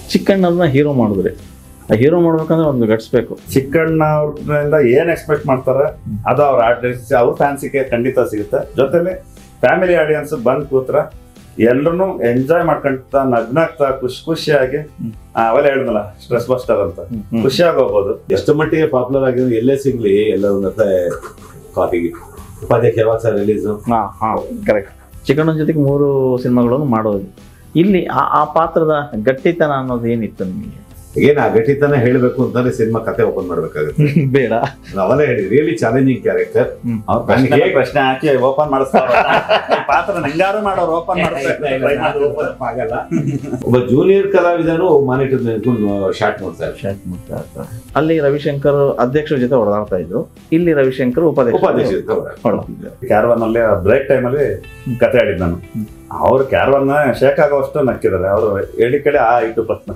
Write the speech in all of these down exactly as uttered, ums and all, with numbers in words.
ಚಿಕ್ಕಣ್ಣವ್ರನ್ನ hero ಮಾಡಿದ್ರಿ. Hero ಮಾಡ್ಬೇಕಂದ್ರೆ ಒಂದು ಗಟ್ಸ್ಬೇಕು. ಚಿಕ್ಕಣ್ಣವ್ರಿಂದ ಏನ್ ಎಕ್ಸ್ಪೆಕ್ಟ್ ಮಾಡ್ತಾರೆ ಅದು ಅವ್ರ ಆರ್ಟಿಸ್ಟ್ ಅವ್ರ ಫ್ಯಾನ್ಸಿಗೆ ಖಂಡಿತ ಸಿಗುತ್ತೆ. ಜೊತೆಲಿ ಫ್ಯಾಮಿಲಿ ಆಡಿಯನ್ಸ್ ಬಂದ್ ಕೂತ್ರ ಎಲ್ರು ಎಂಜಾಯ್ ಮಾಡ್ಕೊಂತ ನಗ್ನಾಗ್ತಾ ಖುಷಿ ಖುಷಿಯಾಗಿ ಅವೆಲ್ಲ ಹೇಳಿದ್ನಲ್ಲ ಸ್ಟ್ರೆಸ್ ಬಸ್ಟರ್ ಅಂತ ಖುಷಿಯಾಗಿ ಹೋಗ್ಬೋದು. ಎಷ್ಟು ಮಟ್ಟಿಗೆ ಪಾಪ್ಯುಲರ್ ಆಗಿರೋ ಎಲ್ಲೇ ಸಿಗ್ಲಿ ಎಲ್ಲರ ಕಾಫಿಗೆ ಉಪಾಧ್ಯಕ್ಷ ಯಾವಾಗ ಸರ್ ರಿಲೀಸು? ಹಾ ಹಾ ಕರೆಕ್ಟ್. ಚಿಕ್ಕಣ್ಣನ ಜೊತೆಗೆ ಮೂರು ಸಿನಿಮಾಗಳನ್ನು ಮಾಡೋದು. ಇಲ್ಲಿ ಆ ಆ ಪಾತ್ರದ ಗಟ್ಟಿತನ ಅನ್ನೋದು ಏನಿತ್ತು ನಿಮಗೆ? ಏನ್ ಆ ಗಟ್ಟಿತನ ಹೇಳ್ಬೇಕು ಅಂತಾನೆ ಸಿನಿಮಾ ಕತೆ ಓಪನ್ ಮಾಡ್ಬೇಕಾಗುತ್ತೆ. ಬೇಡ ನಾವೆಲ್ಲ ಹೇಳಿ ರಿಯಲಿ ಚಾಲೆಂಜಿಂಗ್ ಕ್ಯಾರೆಕ್ಟರ್. ಪ್ರಶ್ನೆ ಹಾಕಿ ಓಪನ್ ಮಾಡಿಸ್ತಾರೆ ಪಾತ್ರ ನಂಗಾರು ಮಾಡೋರು ಓಪನ್ ಆಗಲ್ಲ. ಒಬ್ಬ ಜೂನಿಯರ್ ಕಲಾವಿದನು ಮಾನಿಟರ್ ನಿಂತ್ಕೊಂಡು ಶಾರ್ಟ್ ನೋಡ್ತಾರೆ ಶಾರ್ಟ್ ಮಾಡ್ತಾ ಇರ್ತಾರೆ. ಅಲ್ಲಿ ರವಿಶಂಕರ್ ಅಧ್ಯಕ್ಷರ ಜೊತೆ ಹೊಡೆದಾಡ್ತಾ ಇದ್ರು, ಇಲ್ಲಿ ರವಿಶಂಕರ್ ಉಪಾಧ್ಯಕ್ಷ ಉಪಾಧ್ಯಕ್ಷ ಕ್ಯಾರವಾನ್ ಅಲ್ಲಿ ಬ್ರೇಕ್ ಟೈಮ್ ಅಲ್ಲಿ ಕತೆ ಆಡಿದ್ ನಾನು. ಅವ್ರು ಕ್ಯಾರವಾನ್ ಶೇಕ್ ಆಗೋಷ್ಟು ನಕ್ಕಿದ್ದಾರೆ. ಅವರು ಹೇಳಿ ಕಡೆ ಆ ಇಟ್ಟು ಪ್ರಶ್ನೆ.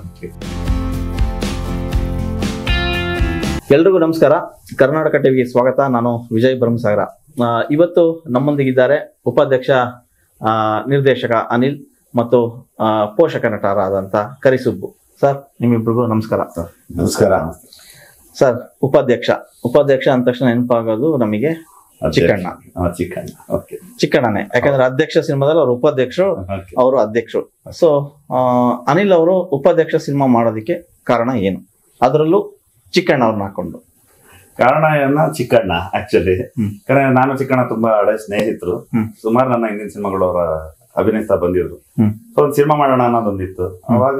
ಎಲ್ರಿಗೂ ನಮಸ್ಕಾರ. ಕರ್ನಾಟಕ ಟಿವಿಗೆ ಸ್ವಾಗತ. ನಾನು ವಿಜಯ್ ಬ್ರಹ್ಮಸಾಗರ. ಇವತ್ತು ನಮ್ಮೊಂದಿಗಿದ್ದಾರೆ ಉಪಾಧ್ಯಕ್ಷ, ನಿರ್ದೇಶಕ ಅನಿಲ್ ಮತ್ತು ಪೋಷಕ ನಟರಾದಂಥ ಕರಿಸುಬ್ಬು. ಸರ್ ನಿಮ್ಮಿಬ್ರಿಗೂ ನಮಸ್ಕಾರ. ನಮಸ್ಕಾರ ಸರ್. ಉಪಾಧ್ಯಕ್ಷ ಉಪಾಧ್ಯಕ್ಷ ಅಂದ ತಕ್ಷಣ ನೆನಪಾಗೋದು ನಮಗೆ ಚಿಕ್ಕಣ್ಣ. ಚಿಕ್ಕಣ್ಣ ಓಕೆ ಚಿಕ್ಕಣ್ಣನೇ, ಯಾಕಂದ್ರೆ ಅಧ್ಯಕ್ಷ ಸಿನಿಮಾದಲ್ಲಿ ಅವರು ಉಪಾಧ್ಯಕ್ಷರು, ಅವರು ಅಧ್ಯಕ್ಷರು. ಸೊ ಅನಿಲ್ ಅವರು ಉಪಾಧ್ಯಕ್ಷ ಸಿನಿಮಾ ಮಾಡೋದಕ್ಕೆ ಕಾರಣ ಏನು? ಅದರಲ್ಲೂ ಚಿಕ್ಕಣ್ಣ ಅವ್ರನ್ನ ಹಾಕೊಂಡು ಕಾರಣ ಏನ ಚಿಕ್ಕಣ್ಣ ಆಕ್ಚುಲಿ. ಯಾಕಂದ್ರೆ ನಾನು ಚಿಕ್ಕಣ್ಣ ತುಂಬಾ ಹಳೆ ಸ್ನೇಹಿತರು. ಸುಮಾರು ನನ್ನ ಹಿಂದಿನ ಸಿನಿಮಾಗಳು ಅವರ ಅಭಿನಯಿಸ್ತಾ ಬಂದಿದ್ರು. ಸೊ ಒಂದ್ ಸಿನಿಮಾ ಮಾಡೋಣ ಅನ್ನೋದೊಂದಿತ್ತು. ಅವಾಗ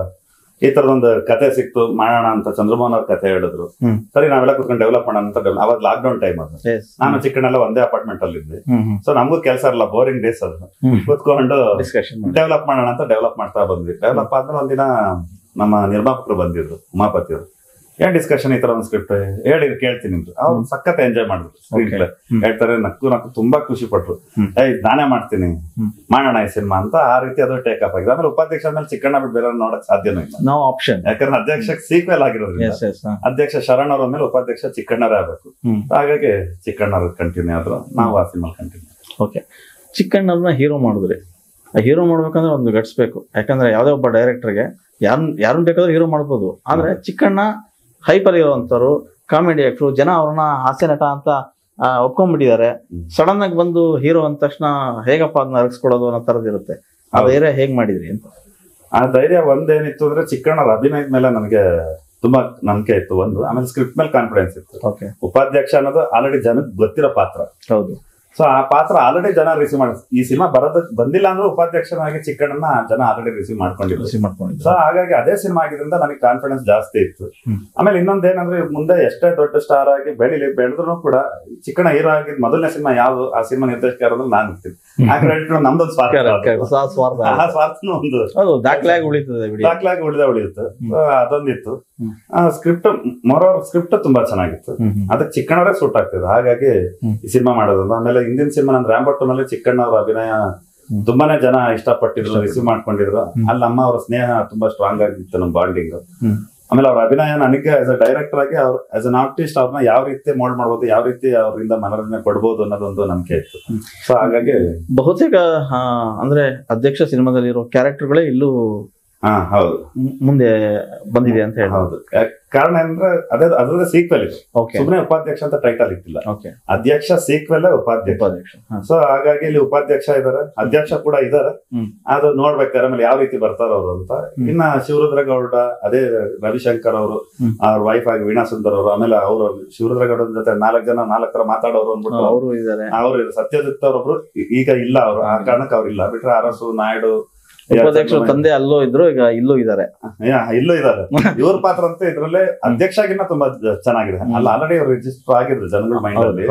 ಈ ತರದೊಂದು ಕತೆ ಸಿಕ್ತು, ಮಾಡೋಣ ಅಂತ ಚಂದ್ರಮೋಹನ್ ಅವ್ರ ಕತೆ ಹೇಳಿದ್ರು. ಸರಿ ನಾವೆಲ್ಲ ಕುತ್ಕೊಂಡು ಡೆವಲಪ್ ಮಾಡೋಣ ಅಂತ. ಅವಾಗ ಲಾಕ್ ಡೌನ್ ಟೈಮ್ ಅದು. ನಾನು ಚಿಕ್ಕಣ್ಣೆಲ್ಲ ಒಂದೇ ಅಪಾರ್ಟ್ಮೆಂಟ್ ಅಲ್ಲಿ ಇದ್ದೆ. ಸೊ ನಮಗೂ ಕೆಲಸ ಇರಲ್ಲ, ಬೋರಿಂಗ್ ಡೇಸ್ ಅದು. ಕುತ್ಕೊಂಡು ಡೆವಲಪ್ ಮಾಡೋಣ ಅಂತ ಡೆವಲಪ್ ಮಾಡ್ತಾ ಬಂದ್ವಿ. ಡೆವಲಪ್ ಆದ್ಮೇಲೆ ಒಂದಿನ ನಮ್ಮ ನಿರ್ಮಾಪಕರು ಬಂದಿದ್ರು, ಉಮಾಪತಿ ಅವರು. ಏನ್ ಡಿಸ್ಕಷನ್ ಈ ತರ ಒಂದ್ ಸ್ಕ್ರಿಪ್ಟ್ ಹೇಳಿ ಕೇಳ್ತೀನಿ ಅಂದ್ರು. ಅವ್ರು ಸಖತ್ ಎಂಜಾಯ್ ಮಾಡಿದ್ರು. ಸ್ಕ್ರೀನ್ ಪ್ಲೇ ಹೇಳ್ತಾರೆ, ನಕ್ಕು ನಕ್ಕು ತುಂಬಾ ಖುಷಿ ಪಟ್ರು. ಏಯ್ ನಾನೇ ಮಾಡ್ತೀನಿ, ಮಾಡೋಣ ಈ ಸಿನಿಮಾ ಅಂತ. ಆ ರೀತಿ ಅದು ಟೇಕ್ ಅಪ್ ಆಗಿದೆ. ಆಮೇಲೆ ಉಪಾಧ್ಯಕ್ಷ ಆದ್ಮೇಲೆ ಚಿಕ್ಕಣ್ಣ ಬಿಟ್ಟು ಬೇರೆ ನೋಡಕ್ ಸಾಧ್ಯನೂ ಇಲ್ಲ. No option. ಯಾಕಂದ್ರೆ ಅಧ್ಯಕ್ಷಕ್ಕೆ ಸೀಕ್ವೆಲ್ ಆಗಿರೋದ್ರಿಂದ ಅಧ್ಯಕ್ಷ ಶರಣ್ ಅವ್ರ ಮೇಲೆ ಉಪಾಧ್ಯಕ್ಷ ಚಿಕ್ಕಣ್ಣರೇ ಆಗ್ಬೇಕು. ಹಾಗಾಗಿ ಚಿಕ್ಕಣ್ಣವ್ರ ಕಂಟಿನ್ಯೂ ಆದ್ರು, ನಾವು ಆ ಸಿನಿಮಾ ಕಂಟಿನ್ಯೂ. ಓಕೆ. ಚಿಕ್ಕಣ್ಣವ್ರನ್ನ ಹೀರೋ ಮಾಡಿದ್ರಿ. ಹೀರೋ ಮಾಡ್ಬೇಕಂದ್ರೆ ಒಂದು ಗಟ್ಸ್ಬೇಕು. ಯಾಕಂದ್ರೆ ಯಾವ್ದೇ ಒಬ್ಬ ಡೈರೆಕ್ಟರ್ಗೆ ಯಾರನ್ನ ಯಾರನ್ನ ಬೇಕಾದ್ರೂ ಹೀರೋ ಮಾಡ್ಬೋದು. ಆದ್ರೆ ಚಿಕ್ಕಣ್ಣ ಹೈಪರ್ ಇರೋವಂಥವ್ರು, ಕಾಮಿಡಿ ಆಕ್ಟ್ರು, ಜನ ಅವ್ರನ್ನ ಹಾಸ್ಯ ನಟ ಅಂತ ಒಪ್ಕೊಂಡ್ಬಿಟ್ಟಿದ್ದಾರೆ. ಸಡನ್ ಆಗಿ ಬಂದು ಹೀರೋ ಅಂದ ತಕ್ಷಣ ಹೇಗಪ್ಪ ಅದನ್ನ ಅರಗಿಸ್ಕೊಡೋದು ಅನ್ನೋ ತರದ್ ಇರುತ್ತೆ. ಆ ಧೈರ್ಯ ಹೇಗ್ ಮಾಡಿದ್ರಿ ಅಂತ? ಆ ಧೈರ್ಯ ಒಂದೇನಿತ್ತು ಅಂದ್ರೆ ಚಿಕ್ಕಣ್ಣವ್ರ ಅಭಿನಯದ ಮೇಲೆ ನನಗೆ ತುಂಬಾ ನಂಬಿಕೆ ಇತ್ತು ಒಂದು. ಆಮೇಲೆ ಸ್ಕ್ರಿಪ್ಟ್ ಮೇಲೆ ಕಾನ್ಫಿಡೆನ್ಸ್ ಇತ್ತು. ಓಕೆ. ಉಪಾಧ್ಯಕ್ಷ ಅನ್ನೋದು ಆಲ್ರೆಡಿ ಜನಕ್ಕೆ ಗೊತ್ತಿರೋ ಪಾತ್ರ. ಹೌದು. ಸೊ ಆ ಪಾತ್ರ ಆಲ್ರೆಡಿ ಜನ ರಿಸೀವ್ ಮಾಡಿ, ಈ ಸಿನಿಮಾ ಬರೋದಕ್ಕೆ ಬಂದಿಲ್ಲ ಅಂದ್ರೆ ಉಪಾಧ್ಯಕ್ಷನಾಗಿ ಚಿಕ್ಕಣ್ಣನ ಜನ ಆಲ್ರೆಡಿ ರಿಸೀವ್ ಮಾಡ್ಕೊಂಡಿದ್ರು. ಸೊ ಹಾಗಾಗಿ ಅದೇ ಸಿನಿಮಾ ಆಗಿದ್ರಿಂದ ನನಗೆ ಕಾನ್ಫಿಡೆನ್ಸ್ ಜಾಸ್ತಿ ಇತ್ತು. ಆಮೇಲೆ ಇನ್ನೊಂದೇನಂದ್ರೆ ಮುಂದೆ ಎಷ್ಟೇ ದೊಡ್ಡ ಸ್ಟಾರ್ ಆಗಿ ಬೆಳಿಲಿ ಬೆಳೆದ್ರು ಕೂಡ ಚಿಕ್ಕಣ್ಣ ಹೀರೋ ಆಗಿದ್ ಮೊದಲನೇ ಸಿನಿಮಾ ಯಾವ್ದು, ಆ ಸಿನಿಮಾ ನಿರ್ದೇಶಕ ನಾನು ಇರ್ತೀನಿ. ಆ ಕ್ರೆಡಿಟ್ ನಮ್ದೊಂದು ಸ್ವಾರ್ಥ, ಆ ಸ್ವಾರ್ಥನೂ ಒಂದು ದಾಖಲಾಗಿ ಉಳಿತದೆ, ದಾಖಲಾಗಿ ಉಳಿದ ಉಳಿಯುತ್ತೆ. ಅದೊಂದಿತ್ತು. ಸ್ಕ್ರಿಪ್ಟ್ ಮೊರೋರ್ ಸ್ಕ್ರಿಪ್ಟ್ ತುಂಬಾ ಚೆನ್ನಾಗಿತ್ತು. ಅದಕ್ಕೆ ಚಿಕ್ಕಣ್ಣವರೇ ಸೂಟ್ ಆಗ್ತಿದ್ರು. ಹಾಗಾಗಿ ಈ ಸಿನಿಮಾ ಮಾಡೋದ್ರಿಂದ. ಆಮೇಲೆ ಹಿಂದಿನ ಸಿನಿಮಾ ನಾನು ರಾಂಬಟ್ಟು ನಲ್ಲಿ ಚಿಕ್ಕಣ್ಣ ಅವ್ರ ಅಭಿನಯ ತುಂಬಾನೇ ಜನ ಇಷ್ಟಪಟ್ಟಿದ್ರು, ರಿಸೀವ್ ಮಾಡ್ಕೊಂಡಿದ್ರು. ಅಲ್ಲಿ ಅಮ್ಮ ಅವರ ಸ್ನೇಹ ತುಂಬಾ ಸ್ಟ್ರಾಂಗ್ ಆಗಿತ್ತು, ನಮ್ಮ ಬಾಂಡಿಂಗ್. ಆಮೇಲೆ ಅವ್ರ ಅಭಿನಯ ನನಗೆ ಆಸ್ ಅ ಡೈರೆಕ್ಟರ್ ಆಗಿ ಅವ್ರ ಆಸ್ ಅನ್ ಆರ್ಟಿಸ್ಟ್ ಅವ್ರನ್ನ ಯಾವ ರೀತಿ ಮೋಲ್ಡ್ ಮಾಡ್ಬೋದು, ಯಾವ ರೀತಿ ಅವರಿಂದ ಮನರಂಜನೆ ಕೊಡ್ಬೋದು ಅನ್ನೋದೊಂದು ನಂಬಿಕೆ ಇತ್ತು. ಸೊ ಹಾಗಾಗಿ ಬಹುತೇಕ ಅಂದ್ರೆ ಅಧ್ಯಕ್ಷ ಸಿನಿಮಾದಲ್ಲಿರೋ ಕ್ಯಾರೆಕ್ಟರ್ಗಳೇ ಇಲ್ಲೂ ಹಾ ಹೌದು ಮುಂದೆ ಬಂದಿದೆ ಅಂತ ಹೇಳಿ. ಹೌದು. ಕಾರಣ ಅಂದ್ರೆ ಅದೇ ಅದ್ರದ್ದು ಸೀಕ್ವೆಲ್ ಇದೆ. ಸುಮ್ಮನೆ ಉಪಾಧ್ಯಕ್ಷ ಅಂತ ಟೈಟಲ್ ಇಟ್ಟಿಲ್ಲ. ಅಧ್ಯಕ್ಷ ಸೀಕ್ವೆಲ್ ಉಪಾಧ್ಯಕ್ಷ. ಸೊ ಹಾಗಾಗಿ ಇಲ್ಲಿ ಉಪಾಧ್ಯಕ್ಷ ಇದಾರೆ, ಅಧ್ಯಕ್ಷ ಕೂಡ ಇದಾರೆ. ಅದು ನೋಡ್ಬೇಕಾದ್ರೆ ಆಮೇಲೆ ಯಾವ ರೀತಿ ಬರ್ತಾರ ಅವರು ಅಂತ. ಇನ್ನ ಶಿವರುದ್ರ ಗೌಡ, ಅದೇ ರವಿಶಂಕರ್ ಅವರು, ಅವ್ರ ವೈಫ್ ಆಗಿ ವೀಣಾ ಸುಂದರ್ ಅವರು, ಆಮೇಲೆ ಅವರು ಶಿವರುದ್ರ ಗೌಡ ಜೊತೆ ನಾಲ್ಕು ಜನ ನಾಲ್ಕು ತರ ಮಾತಾಡೋರು ಅಂದ್ಬಿಟ್ಟು ಅವರು ಇದಾರೆ. ಅವರು ಸತ್ಯಜಿತ್ ಅವರೊಬ್ರು ಈಗ ಇಲ್ಲ, ಅವರು ಆ ಕಾರಣಕ್ಕೆ ಅವ್ರು ಇಲ್ಲ. ಬಿಟ್ರೆ ಅರಸು ನಾಯ್ಡು ಉಪಾಧ್ಯಕ್ಷ ತಂದೆ ಅಲ್ಲೂ ಇದ್ರು, ಈಗ ಇಲ್ಲೂ ಇದಾರೆ. ಇಲ್ಲೂ ಇದಾರೆ. ಇವ್ರ ಪಾತ್ರ ಅಂತ ಇದ್ರಲ್ಲೇ ಅಧ್ಯಕ್ಷಗಿನ್ನ ತುಂಬಾ ಚೆನ್ನಾಗಿದೆ. ಅಲ್ಲಿ ಆಲ್ರೆಡಿ ಅವ್ರು ರಿಜಿಸ್ಟರ್ ಆಗಿದ್ರು ಜನಗಳ ಮೈಂಡ್ ಅಲ್ಲಿ.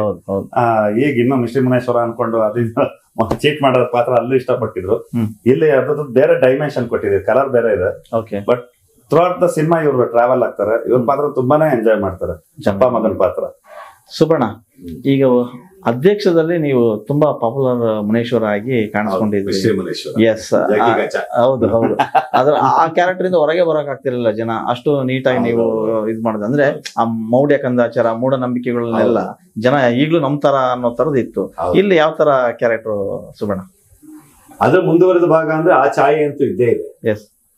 ಈಗ ಇನ್ನು ಮಿಶ್ರಿ ಮುನೇಶ್ವರ ಅನ್ಕೊಂಡು ಅದನ್ನ ಚೀಟ್ ಮಾಡೋ ಪಾತ್ರ ಅಲ್ಲೂ ಇಷ್ಟಪಟ್ಟಿದ್ರು. ಇಲ್ಲಿ ಅದ್ರದ್ದು ಬೇರೆ ಡೈಮೆನ್ಷನ್ ಕೊಟ್ಟಿದೆ, ಕಲರ್ ಬೇರೆ ಇದೆ. But throughout the cinema ಇವ್ರು ಟ್ರಾವೆಲ್ ಆಗ್ತಾರೆ. ಇವ್ರ ಪಾತ್ರ ತುಂಬಾನೇ ಎಂಜಾಯ್ ಮಾಡ್ತಾರೆ. ಚಪ್ಪ ಮಗನ್ ಪಾತ್ರ. ಸುಬರ್ಣ, ಈಗ ಅಧ್ಯಕ್ಷದಲ್ಲಿ ನೀವು ತುಂಬಾ ಪಾಪ್ಯುಲರ್ ಮುನೇಶ್ವರ ಆಗಿ ಕಾಣಿಸ್ಕೊಂಡಿದ್ರಿ. ಎಸ್, ಹೌದು ಹೌದು. ಅದ್ರ ಆ ಕ್ಯಾರೆಕ್ಟರ್ ಇಂದ ಹೊರಗೆ ಬರಕ್ ಆಗ್ತಿರಲಿಲ್ಲ ಜನ, ಅಷ್ಟು ನೀಟಾಗಿ ನೀವು ಇದ್ ಮಾಡಿದ್ರೆ. ಅಂದ್ರೆ ಆ ಮೌಢ್ಯ ಕಂದಾಚಾರ, ಮೂಢನಂಬಿಕೆಗಳನ್ನೆಲ್ಲ ಜನ ಈಗ್ಲೂ ನಂಬ್ತಾರ ಅನ್ನೋ ತರದ್ ಇತ್ತು. ಇಲ್ಲಿ ಯಾವ ತರ ಕ್ಯಾರೆಕ್ಟರ್ ಸುಬರ್ಣ? ಅದ್ರ ಮುಂದುವರೆದ ಭಾಗ ಅಂದ್ರೆ ಆ ಛಾಯೆ ಅಂತೂ ಇದ್ದೇ ಇದೆ. ಎಸ್.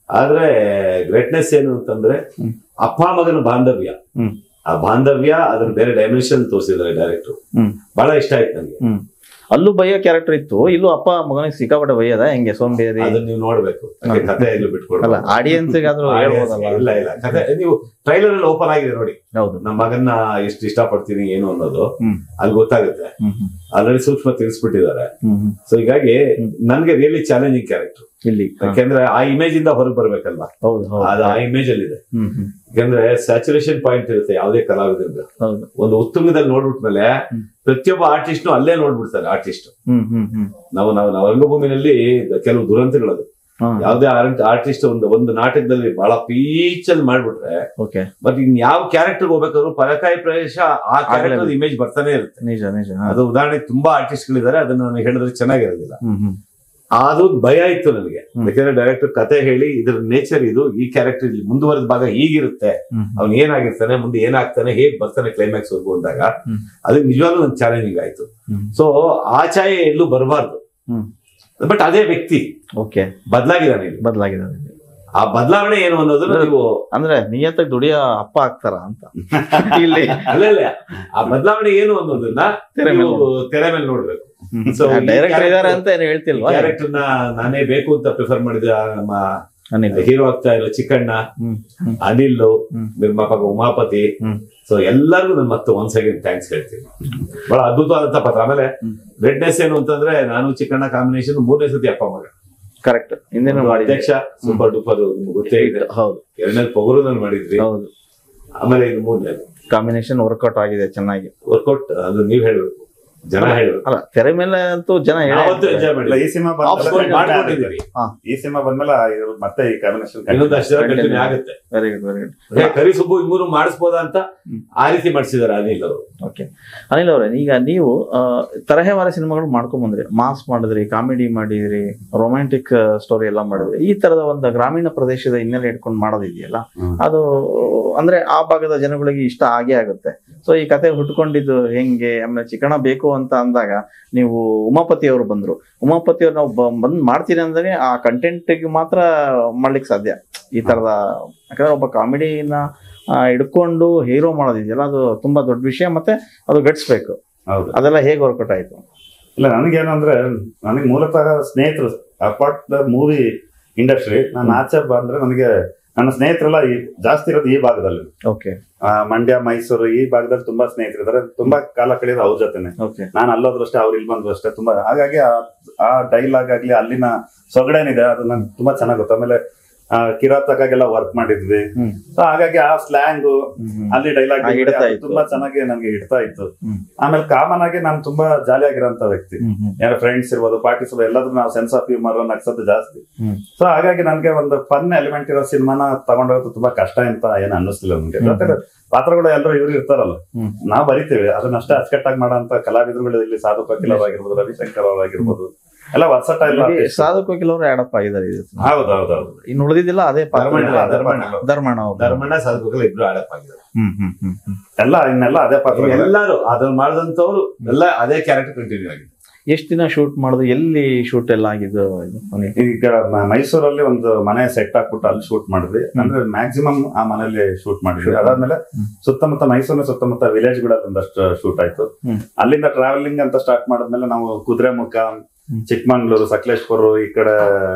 ಆದ್ರೆ ಗ್ರೇಟ್ನೆಸ್ ಏನು ಅಂತಂದ್ರೆ ಹ್ಮ್. ಅಪ್ಪ ಮಗನ ಬಾಂಧವ್ಯ, ಹ್ಮ್ ಆ ಬಾಂಧವ್ಯ ಅದನ್ನ ಬೇರೆ ಡೈಮೆನ್ಷನ್ ತೋರಿಸಿದ್ದಾರೆ ಡೈರೆಕ್ಟರ್. ಹ್ಮ್ ಬಹಳ ಇಷ್ಟ ಆಯ್ತು ನನಗೆ. ಹ್ಮ್ ಅಲ್ಲೂ ಬಯ್ಯೋ ಕ್ಯಾರೆಕ್ಟರ್ ಇತ್ತು, ಇಲ್ಲೂ ಅಪ್ಪ ಮಗನಿಗೆ ಸಿಕ್ಕಾಪಟ್ಟೆ ಬೈಯದ ಹೆಂಗೆ ಸೋಂಬೇರಿ. ಅದನ್ನ ನೀವು ನೋಡ್ಬೇಕು, ಯಾಕೆ ಕಥೆ ಎಲ್ಲೂ ಬಿಟ್ಕೊಡ್ಬೇಕು. ಅಲ್ಲ ಆಡಿಯನ್ಸ್ಗಾದ್ರೂ ಹೇಳ್ಬೋದಲ್ಲ. ಇಲ್ಲ ಇಲ್ಲ ಕಥೆ ನೀವು ಟ್ರೈಲರ್ ಅಲ್ಲಿ ಓಪನ್ ಆಗಿದೆ ನೋಡಿ, ಹೌದು. ನಮ್ಮ ಮಗನ್ನ ಎಷ್ಟು ಇಷ್ಟಪಡ್ತೀನಿ ಏನು ಅನ್ನೋದು ಹ್ಮ್ ಅಲ್ಲಿ ಗೊತ್ತಾಗುತ್ತೆ. ಹ್ಮ್ ಹ್ಮ್ ಆಲ್ರೆಡಿ ಸೂಕ್ಷ್ಮ ತಿಳಿಸ್ಬಿಟ್ಟಿದ್ದಾರೆ. ಹ್ಮ್ ಹ್ಮ್ ಸೊ ಹೀಗಾಗಿ ನನ್ಗೆ ರಿಯಲಿ ಚಾಲೆಂಜಿಂಗ್ ಕ್ಯಾರೆಕ್ಟರ್. ಇಲ್ಲಿ ಹಾ. ಯಾಕೆಂದ್ರೆ ಆ ಇಮೇಜ್ ಇಂದ ಹೊರಗೆ ಬರ್ಬೇಕಲ್ಲ, ಹೌದು ಹೌದು. ಅದು ಆ ಇಮೇಜ್ ಅಲ್ಲಿ ಇದೆ. ಹ್ಮ್ ಹ್ಮ್ ಯಾಕಂದ್ರೆ ಸ್ಯಾಚುರೇಷನ್ ಪಾಯಿಂಟ್ ಇರುತ್ತೆ ಯಾವುದೇ ಕಲಾವಿದರಿಂದ. ಹೌದು. ಒಂದು ಉತ್ತುಂಗದಲ್ಲಿ ನೋಡ್ಬಿಟ್ಮೇಲೆ ಹ್ಮ್. ಪ್ರತಿಯೊಬ್ಬ ಆರ್ಟಿಸ್ಟ್ ಅಲ್ಲೇ ನೋಡ್ಬಿಡ್ತಾರೆ. ಆರ್ಟಿಸ್ಟ್ ಹ್ಮ್ ಹ್ಮ್ ಹ್ಮ್ ನಾವು ನಾವು ನಾವು ರಂಗಭೂಮಿನಲ್ಲಿ ಕೆಲವು ದುರಂತಗಳದು. ಹಾ. ಯಾವುದೇ ಆರ್ಟಿಸ್ಟ್ ಒಂದು ಒಂದು ನಾಟಕದಲ್ಲಿ ಬಹಳ ಪೀಚ್ ಅಲ್ಲಿ ಮಾಡ್ಬಿಟ್ರೆ ಓಕೆ ಬಟ್ ಇನ್ ಯಾವ ಕ್ಯಾರೆಕ್ಟರ್ ಹೋಗ್ಬೇಕಾದ್ರು ಪರಕಾಯಿ ಪ್ರವೇಶ ಆ ಕ್ಯಾರೆಕ್ಟರ್ ಇಮೇಜ್ ಬರ್ತಾನೆ ಇರುತ್ತೆ. ನಿಜ ನಿಜ. ಹಾ. ಅದು ಉದಾಹರಣೆ ತುಂಬಾ ಆರ್ಟಿಸ್ಟ್ ಗಳಿದ್ದಾರೆ, ಅದನ್ನ ನಾನು ಹೇಳಿದ್ರೆ ಚೆನ್ನಾಗಿರೋದಿಲ್ಲ. ಹ್ಮ್ ಹ್ಮ್ ಅದು ಭಯ ಇತ್ತು ನನಗೆ. ಹ್ಮ್. ಯಾಕಂದ್ರೆ ಡೈರೆಕ್ಟರ್ ಕತೆ ಹೇಳಿ ಇದ್ರ ನೇಚರ್ ಇದು, ಈ ಕ್ಯಾರೆಕ್ಟರ್ ಇಲ್ಲಿ ಮುಂದುವರೆದ ಭಾಗ ಹೀಗಿರುತ್ತೆ, ಹ್ಮ್ ಅವ್ನ್ ಏನಾಗಿರ್ತಾನೆ, ಮುಂದೆ ಏನಾಗ್ತಾನೆ, ಹೇಗ್ ಬರ್ತಾನೆ ಕ್ಲೈಮ್ಯಾಕ್ಸ್ ವರ್ಗು ಅಂದಾಗ ಹ್ಮ್. ಅದು ನಿಜವಾಗ್ಲೂ ನನ್ ಚಾಲೆಂಜಿಂಗ್ ಆಯ್ತು. ಹ್ಮ್. ಸೊ ಆ ಛಾಯೆ ಎಲ್ಲೂ ಬರಬಾರ್ದು, ಹ್ಮ್ ಬಟ್ ಅದೇ ವ್ಯಕ್ತಿ ಓಕೆ ಬದಲಾಗಿದ್ದಾನೆ ಇಲ್ಲಿ. ಬದಲಾಗಿದೆ. ಆ ಬದಲಾವಣೆ ಏನು ಅನ್ನೋದನ್ನ ನೀವು ಅಂದ್ರೆ ನಿಯತ್ತಾಗಿ ದುಡಿಯೋ ಅಪ್ಪ ಆಗ್ತಾರ ಅಂತ ಇಲ್ಲಿ ಅಲ್ಲಲ್ಲ ಆ ಬದಲಾವಣೆ ಏನು ಅನ್ನೋದನ್ನ ತೆರೆ ಮೇಲೆ ನೀವು ತೆರೆ ಮೇಲೆ ನೋಡ್ಬೇಕು. So, ಈ ಡೈರೆಕ್ಟರ್ ಇದಾರೆ character- ಅಂತ ಏನು ಹೇಳ್ತಿಲ್ವಾ? ಕ್ಯಾರೆಕ್ಟರ್ ನ ನಾನೇ ಬೇಕು ಅಂತ ಪ್ರಿಫರ್ ಮಾಡಿದ ನಮ್ಮ ಅನಿಲ್. ಹೀರೋ ಆಗ್ತಾ ಇರೋ ಚಿಕ್ಕಣ್ಣ, ಹ್ಮ್ ಹ್ಮ್ ಅನಿಲ್, ಹ್ಮ್. ನಿರ್ಮಾಪಕ ಉಮಾಪತಿ, ಹ್ಮ್ ಸೊ ಎಲ್ಲರಿಗೂ ನಾನು ಮತ್ತೆ ಒಂದ್ ಸೆಕೆಂಡ್ ಥ್ಯಾಂಕ್ಸ್ ಹೇಳ್ತೀನಿ. ಬಹಳ ಅದ್ಭುತವಾದಂತ ಪಾತ್ರ. ಆಮೇಲೆ ಹ್ಮ್. ರೆಡ್ನೆಸ್ ಏನು ಅಂತಂದ್ರೆ ನಾನು ಚಿಕ್ಕಣ್ಣ ಕಾಂಬಿನೇಷನ್ ಮೂರನೇ ಸತಿ ಅಪ್ಪ ಮಗ. ಕರೆಕ್ಟ್. ಹಿಂದೇನು ಒಂದು ಮಾಡಿದ್ದೆ. ಅಧ್ಯಕ್ಷ ಸೂಪರ್ ಡೂಪರ್ ನಿಮ್ಗೆ ಗೊತ್ತೇ ಇದೆ. ಹೌದು ಎರಡನೇ ಪೊಗರು ನಾನು ಮಾಡಿದ್ವಿ. ಹೌದು. ಆಮೇಲೆ ಇದು ಮೂರನೇ ಕಾಂಬಿನೇಷನ್ ವರ್ಕೌಟ್ ಆಗಿದೆ ಚೆನ್ನಾಗಿ. ವರ್ಕೌಟ್ ಅದು ನೀವ್ ಹೇಳ್ಬೇಕು, ಜನ ಹೇಳ್ಬೇಕು. ಅಲ್ಲ ತೆರೆ ಮೇಲೆ ಅಂತೂ ಜನ ಹೇಳೇ ನಾವಂತೂ ಎಂಜಾಯ್ ಇಲ್ಲ, ಮಾಡಿದ್ವಿ, ಈ ಸಿನಿಮಾ Off screen ಮಾಡ್ಕೊಂಡಿದ್ದೀವಿ. ಈ ಸಿನಿಮಾ ಬಂದ್ಮೇಲೆ ಇದ್ರ ಮತ್ತೆ ಈ ಕಾಂಬಿನೇಷನ್ ಇನ್ನೊಂದು ಅಷ್ಟು ಜನ ಕಂಟಿನ್ಯೂ ಆಗುತ್ತೆ. Very good very good. ಏ, ಕರಿ ಸುಬ್ಬು ಇಬ್ಬರು ಮಾಡಿಸ್ಬೋದಾ ಅಂತ ಹ್ಮ್. ಆ ರೀತಿ ಮಾಡಿಸಿದಾರೆ ಅನಿಲ್ ಅವರು. ಓಕೆ ಅನಿಲ್ ಅವರೇ, ಈಗ ನೀವು ಆ, ತರಹೇವಾರಿ ಸಿನಿಮಾಗಳು ಮಾಡ್ಕೊಂಡ್ ಬಂದ್ರಿ, ಮಾಸ್ ಮಾಡಿದ್ರಿ, ಕಾಮಿಡಿ ಮಾಡಿದ್ರಿ, ರೊಮ್ಯಾಂಟಿಕ್ ಸ್ಟೋರಿ ಎಲ್ಲ ಮಾಡಿದ್ರಿ. ಈ ತರದ ಒಂದು ಗ್ರಾಮೀಣ ಪ್ರದೇಶದ ಹಿನ್ನೆಲೆ ಇಟ್ಕೊಂಡು ಮಾಡೋದಿದೆಯಲ್ಲ, ಹ್ಮ್. ಅದು ಅಂದ್ರೆ ಆ ಭಾಗದ ಜನಗಳಿಗೆ ಇಷ್ಟ ಆಗೇ ಆಗುತ್ತೆ. ಸೊ ಈ ಕತೆ ಹುಟ್ಕೊಂಡಿದ್ದು ಹೆಂಗೆ, ಆಮೇಲೆ ಚಿಕ್ಕಣ ಬೇಕು ಅಂತ ಅಂದಾಗ ನೀವು ಉಮಾಪತಿ ಅವರು ಬಂದ್ರು. ಉಮಾಪತಿ ಅವ್ರು ನಾವು ಬ- ಬಂದ್ ಮಾಡ್ತೀರಿ ಅಂದ್ರೆ ಆ ಕಂಟೆಂಟ್ಗೆ ಮಾತ್ರ ಮಾಡ್ಲಿಕ್ಕೆ ಸಾಧ್ಯ ಈ ತರದ. ಯಾಕಂದ್ರೆ ಒಬ್ಬ ಕಾಮಿಡಿನ ಹಿಡ್ಕೊಂಡು ಹೀರೋ ಮಾಡೋದಿದೆಯಲ್ಲ, ಅದು ತುಂಬಾ ದೊಡ್ಡ ವಿಷಯ, ಮತ್ತೆ ಅದು ಗಟ್ಸ್ಬೇಕು. ಹೌದು. ಅದೆಲ್ಲ ಹೇಗೆ ವರ್ಕೌಟ್ ಆಯ್ತು? ಇಲ್ಲ, ನನಗೇನಂದ್ರೆ ನನಗೆ ಮೂಲತಃ ಸ್ನೇಹಿತರು ಅಪಾರ್ಟ್ ದ ಮೂವಿ ಇಂಡಸ್ಟ್ರಿ. ನಾನು ಆಚೆ ಬಂದ್ರೆ ನನಗೆ ನನ್ನ ಸ್ನೇಹಿತರೆಲ್ಲ ಈ ಜಾಸ್ತಿ ಇರೋದು ಈ ಭಾಗದಲ್ಲಿ. ಓಕೆ ಆ, ಮಂಡ್ಯ, ಮೈಸೂರು ಈ ಭಾಗದಲ್ಲಿ ತುಂಬಾ ಸ್ನೇಹಿತರಿದ್ದಾರೆ. ತುಂಬಾ ಕಾಲ ಕಳೆಯೋದು ಅವ್ರ ಜೊತೆನೆ. ಓಕೆ ನಾನು ಅಲ್ಲೋದ್ರು ಅಷ್ಟೇ, ಅವ್ರು ಇಲ್ಲಿ ಬಂದ್ರು ಅಷ್ಟೇ. ತುಂಬಾ ಹಾಗಾಗಿ ಆ- ಆ ಡೈಲಾಗ್ ಆಗ್ಲಿ, ಅಲ್ಲಿನ ಸೊಗಡೇನಿದೆ ಅದು ನಂಗೆ ತುಂಬಾ ಚೆನ್ನಾಗ್ ಗೊತ್ತು. ಆಮೇಲೆ ಆ, ಕಿರಾತಕ್ಕಾಗೆಲ್ಲ ವರ್ಕ್ ಮಾಡಿದ್ವಿ. ಹ್ಮ್ ಸೊ ಹಾಗಾಗಿ ಆ ಸ್ಲ್ಯಾಂಗು ಹ್ಮ್ ಹ್ಮ್. ಅಲ್ಲಿ ಡೈಲಾಗ್ ಆ, ಹಿಡ್ತಾ ಇತ್ತು. ತುಂಬಾ ಚೆನ್ನಾಗಿ ನನ್ಗೆ ಹಿಡ್ತಾ ಇತ್ತು. ಹ್ಮ್. ಆಮೇಲೆ ಕಾಮನ್ ಆಗಿ ನಾನು ತುಂಬಾ ಜಾಲಿ ಆಗಿರೋಂತ ವ್ಯಕ್ತಿ. ಹ್ಮ್ ಹ್ಮ್ ಯಾರ ಫ್ರೆಂಡ್ಸ್ ಇರ್ಬೋದು, ಪಾರ್ಟೀಸ್ ಇರ್ಬೋದು, ಎಲ್ಲಾದ್ರೂ ನಾವು ಸೆನ್ಸ್ ಆಫ್ ಹ್ಯೂಮರ್ ನಗ್ಸೋದು ಜಾಸ್ತಿ. ಹ್ಮ್. ಸೊ ಹಾಗಾಗಿ ನನ್ಗೆ ಒಂದು ಫನ್ ಎಲಿಮೆಂಟ್ ಇರೋ ಸಿನಿಮಾನ ತಗೊಂಡೋಗೋದು ತುಂಬಾ ಕಷ್ಟ ಅಂತ ಏನು ಅನ್ನಿಸ್ತಿಲ್ಲ ನನ್ಗೆ. ಹ್ಮ್. ಜೊತೆಗೆ ಪಾತ್ರಗಳು ಎಲ್ಲರೂ ಇವ್ರು ಇರ್ತಾರಲ್ಲ, ಹ್ಮ್. ನಾವ್ ಬರಿತೀವಿ, ಅದನ್ನಷ್ಟೇ ಅಚ್ಚುಕಟ್ಟಾಗಿ ಮಾಡೋಂತ ಕಲಾವಿದರುಗಳು ಇಲ್ಲಿ ಸಾಧು ಕಪಿಲ್ ಅವರಾಗಿರ್ಬೋದು, ರವಿಶಂಕರ್ ಅವರಾಗಿರ್ಬೋದು, ಎಲ್ಲ ವರ್ಸಟೈಲ್. ಸಾಧು ಕೋಕಿಲ್ ಅವರು ಆಡಪ್ ಆಗಿದ್ದಾರೆ ಇದು. ಹೌದು ಹೌದು ಹೌದು. ಇನ್ನು ಉಳಿದಿದ್ದಿಲ್ಲ ಅದೇ ಪಾತ್ರ. ಧರ್ಮಣ್ಣ, ಧರ್ಮಣ್ಣ. ಧರ್ಮಣ್ಣ ಅವರು. ಧರ್ಮಣ್ಣ ಸಾಧುಗಳು ಇಬ್ರು ಆಡಪ್ ಆಗಿದ್ದಾರೆ. ಹ್ಮ್ ಹ್ಮ್ ಹ್ಮ್ ಹ್ಮ್. ಎಲ್ಲ ಇನ್ನೆಲ್ಲ ಅದೇ ಪಾತ್ರ. ಎಲ್ಲರೂ ಅದನ್ನ ಮಾಡಿದಂತವ್ರು ಎಲ್ಲ ಅದೇ ಕ್ಯಾರೆಕ್ಟರ್ ಕಂಟಿನ್ಯೂ ಆಗಿದೆ. ಎಷ್ಟ್ ದಿನ ಶೂಟ್ ಮಾಡುದು, ಎಲ್ಲಿ ಶೂಟ್ ಎಲ್ಲ ಆಗಿದ್ದು ಇದು? ಅನಿಲ್? ಈಗ ಮ- ಮೈಸೂರಲ್ಲಿ ಒಂದು ಮನೆ ಸೆಟ್ ಹಾಕ್ಬಿಟ್ಟು ಅಲ್ಲಿ ಶೂಟ್ ಮಾಡಿದ್ವಿ. ಅಂದ್ರೆ ಮ್ಯಾಕ್ಸಿಮಮ್ ಆ ಮನೇಲಿ ಶೂಟ್ ಮಾಡಿದ್ವಿ. ಅದಾದ್ಮೇಲೆ ಹ್ಮ್. ಸುತ್ತಮುತ್ತ ಮೈಸೂರಿನ ಸುತ್ತಮುತ್ತ ವಿಲೇಜ್ ಗಳಲ್ಲಿ ಒಂದಷ್ಟು ಶೂಟ್ ಆಯ್ತು. ಹ್ಮ್. ಅಲ್ಲಿಂದ ಟ್ರಾವೆಲಿಂಗ್ ಅಂತ ಸ್ಟಾರ್ಟ್ ಮಾಡಿದ್ಮೇಲೆ ನಾವು ಕುದುರೆಮುಖ, ಹ್ಮ್. ಚಿಕ್ಕಮಂಗ್ಳೂರು, ಸಕಲೇಶ್ಪುರ, ಈ ಕಡೆ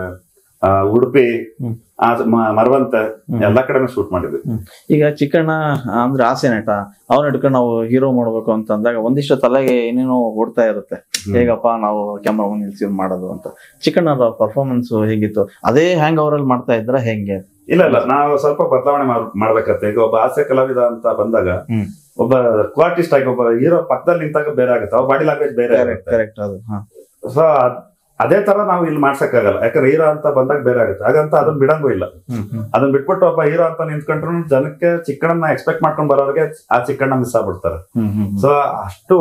ಆ, ಉಡುಪಿ, ಹ್ಮ್. ಆ, ಮ- ಮರವಂತ ಹ್ಮ್. ಎಲ್ಲಾ ಕಡೆನೂ ಶೂಟ್ ಮಾಡಿದ್ವಿ. ಹ್ಮ್. ಈಗ ಚಿಕ್ಕಣ್ಣ ಅಂದ್ರೆ ಆಸೆ ನಟ, ಅವನ ಹಿಡ್ಕೊಂಡು ನಾವು ಹೀರೋ ಮಾಡ್ಬೇಕು ಅಂತ ಅಂದಾಗ ಒಂದಿಷ್ಟು ತಲೆಗೆ ಏನೇನೋ ಓಡ್ತಾ ಇರುತ್ತೆ. ಹ್ಮ್. ಹೇಗಪ್ಪ ನಾವು ಕ್ಯಾಮ್ರಾ ಮುಂದೆ ನಿಲ್ಸಿ ಮಾಡೋದು ಅಂತ. ಚಿಕ್ಕಣ್ಣರ ಪರ್ಫಾರ್ಮೆನ್ಸ್ ಹೇಗಿತ್ತು? ಅದೇ ಹ್ಯಾಂಗ್ ಅವರಲ್ಲಿ ಮಾಡ್ತಾ ಇದ್ರ ಹೆಂಗೆ? ಇಲ್ಲ ಇಲ್ಲ, ನಾವು ಸ್ವಲ್ಪ ಬದಲಾವಣೆ ಮಾಡ್ಬೇಕತ್ತೆ. ಈಗ ಒಬ್ಬ ಹಾಸ್ಯ ಕಲಾವಿದ ಅಂತ ಬಂದಾಗ ಹ್ಮ್. ಒಬ್ಬ ಆರ್ಟಿಸ್ಟ್ ಆಗಿ ಒಬ್ಬ ಹೀರೋ ಪಕ್ಕದಲ್ಲಿ ನಿಂತಾಗ ಬೇರೆ ಆಗುತ್ತೆ, ಅವ್ರ ಬಾಡಿ ಲ್ಯಾಂಗ್ವೇಜ್ ಬೇರೆ ಆಗುತ್ತೆ. ಕರೆಕ್ಟ್ ಅದು. ಹಾ. ಸೊ ಅದೇ ತರ ನಾವು ಇಲ್ಲಿ ಮಾಡ್ಸಕ್ಕಾಗಲ್ಲ, ಯಾಕಂದ್ರೆ ಹೀರೋ ಅಂತ ಬಂದಾಗ ಬೇರೆ ಆಗುತ್ತೆ. ಹಾಗಂತ ಅದನ್ನ ಬಿಡಂಗೂ ಇಲ್ಲ. ಹ್ಮ್ ಹ್ಮ್ ಅದನ್ನ ಬಿಟ್ಬಿಟ್ಟು ಒಬ್ಬ ಹೀರೋ ಅಂತ ನಿಂತ್ಕೊಂಡ್ರು ಜನಕ್ಕೆ ಚಿಕ್ಕಣ್ಣನ ಎಕ್ಸ್ಪೆಕ್ಟ್ ಮಾಡ್ಕೊಂಡ್ ಬರೋರಿಗೆ ಆ ಚಿಕ್ಕಣ್ಣ ಮಿಸ್ ಆಗ್ಬಿಡ್ತಾರೆ. ಹ್ಮ್ ಹ್ಮ್ ಸೊ ಅಷ್ಟು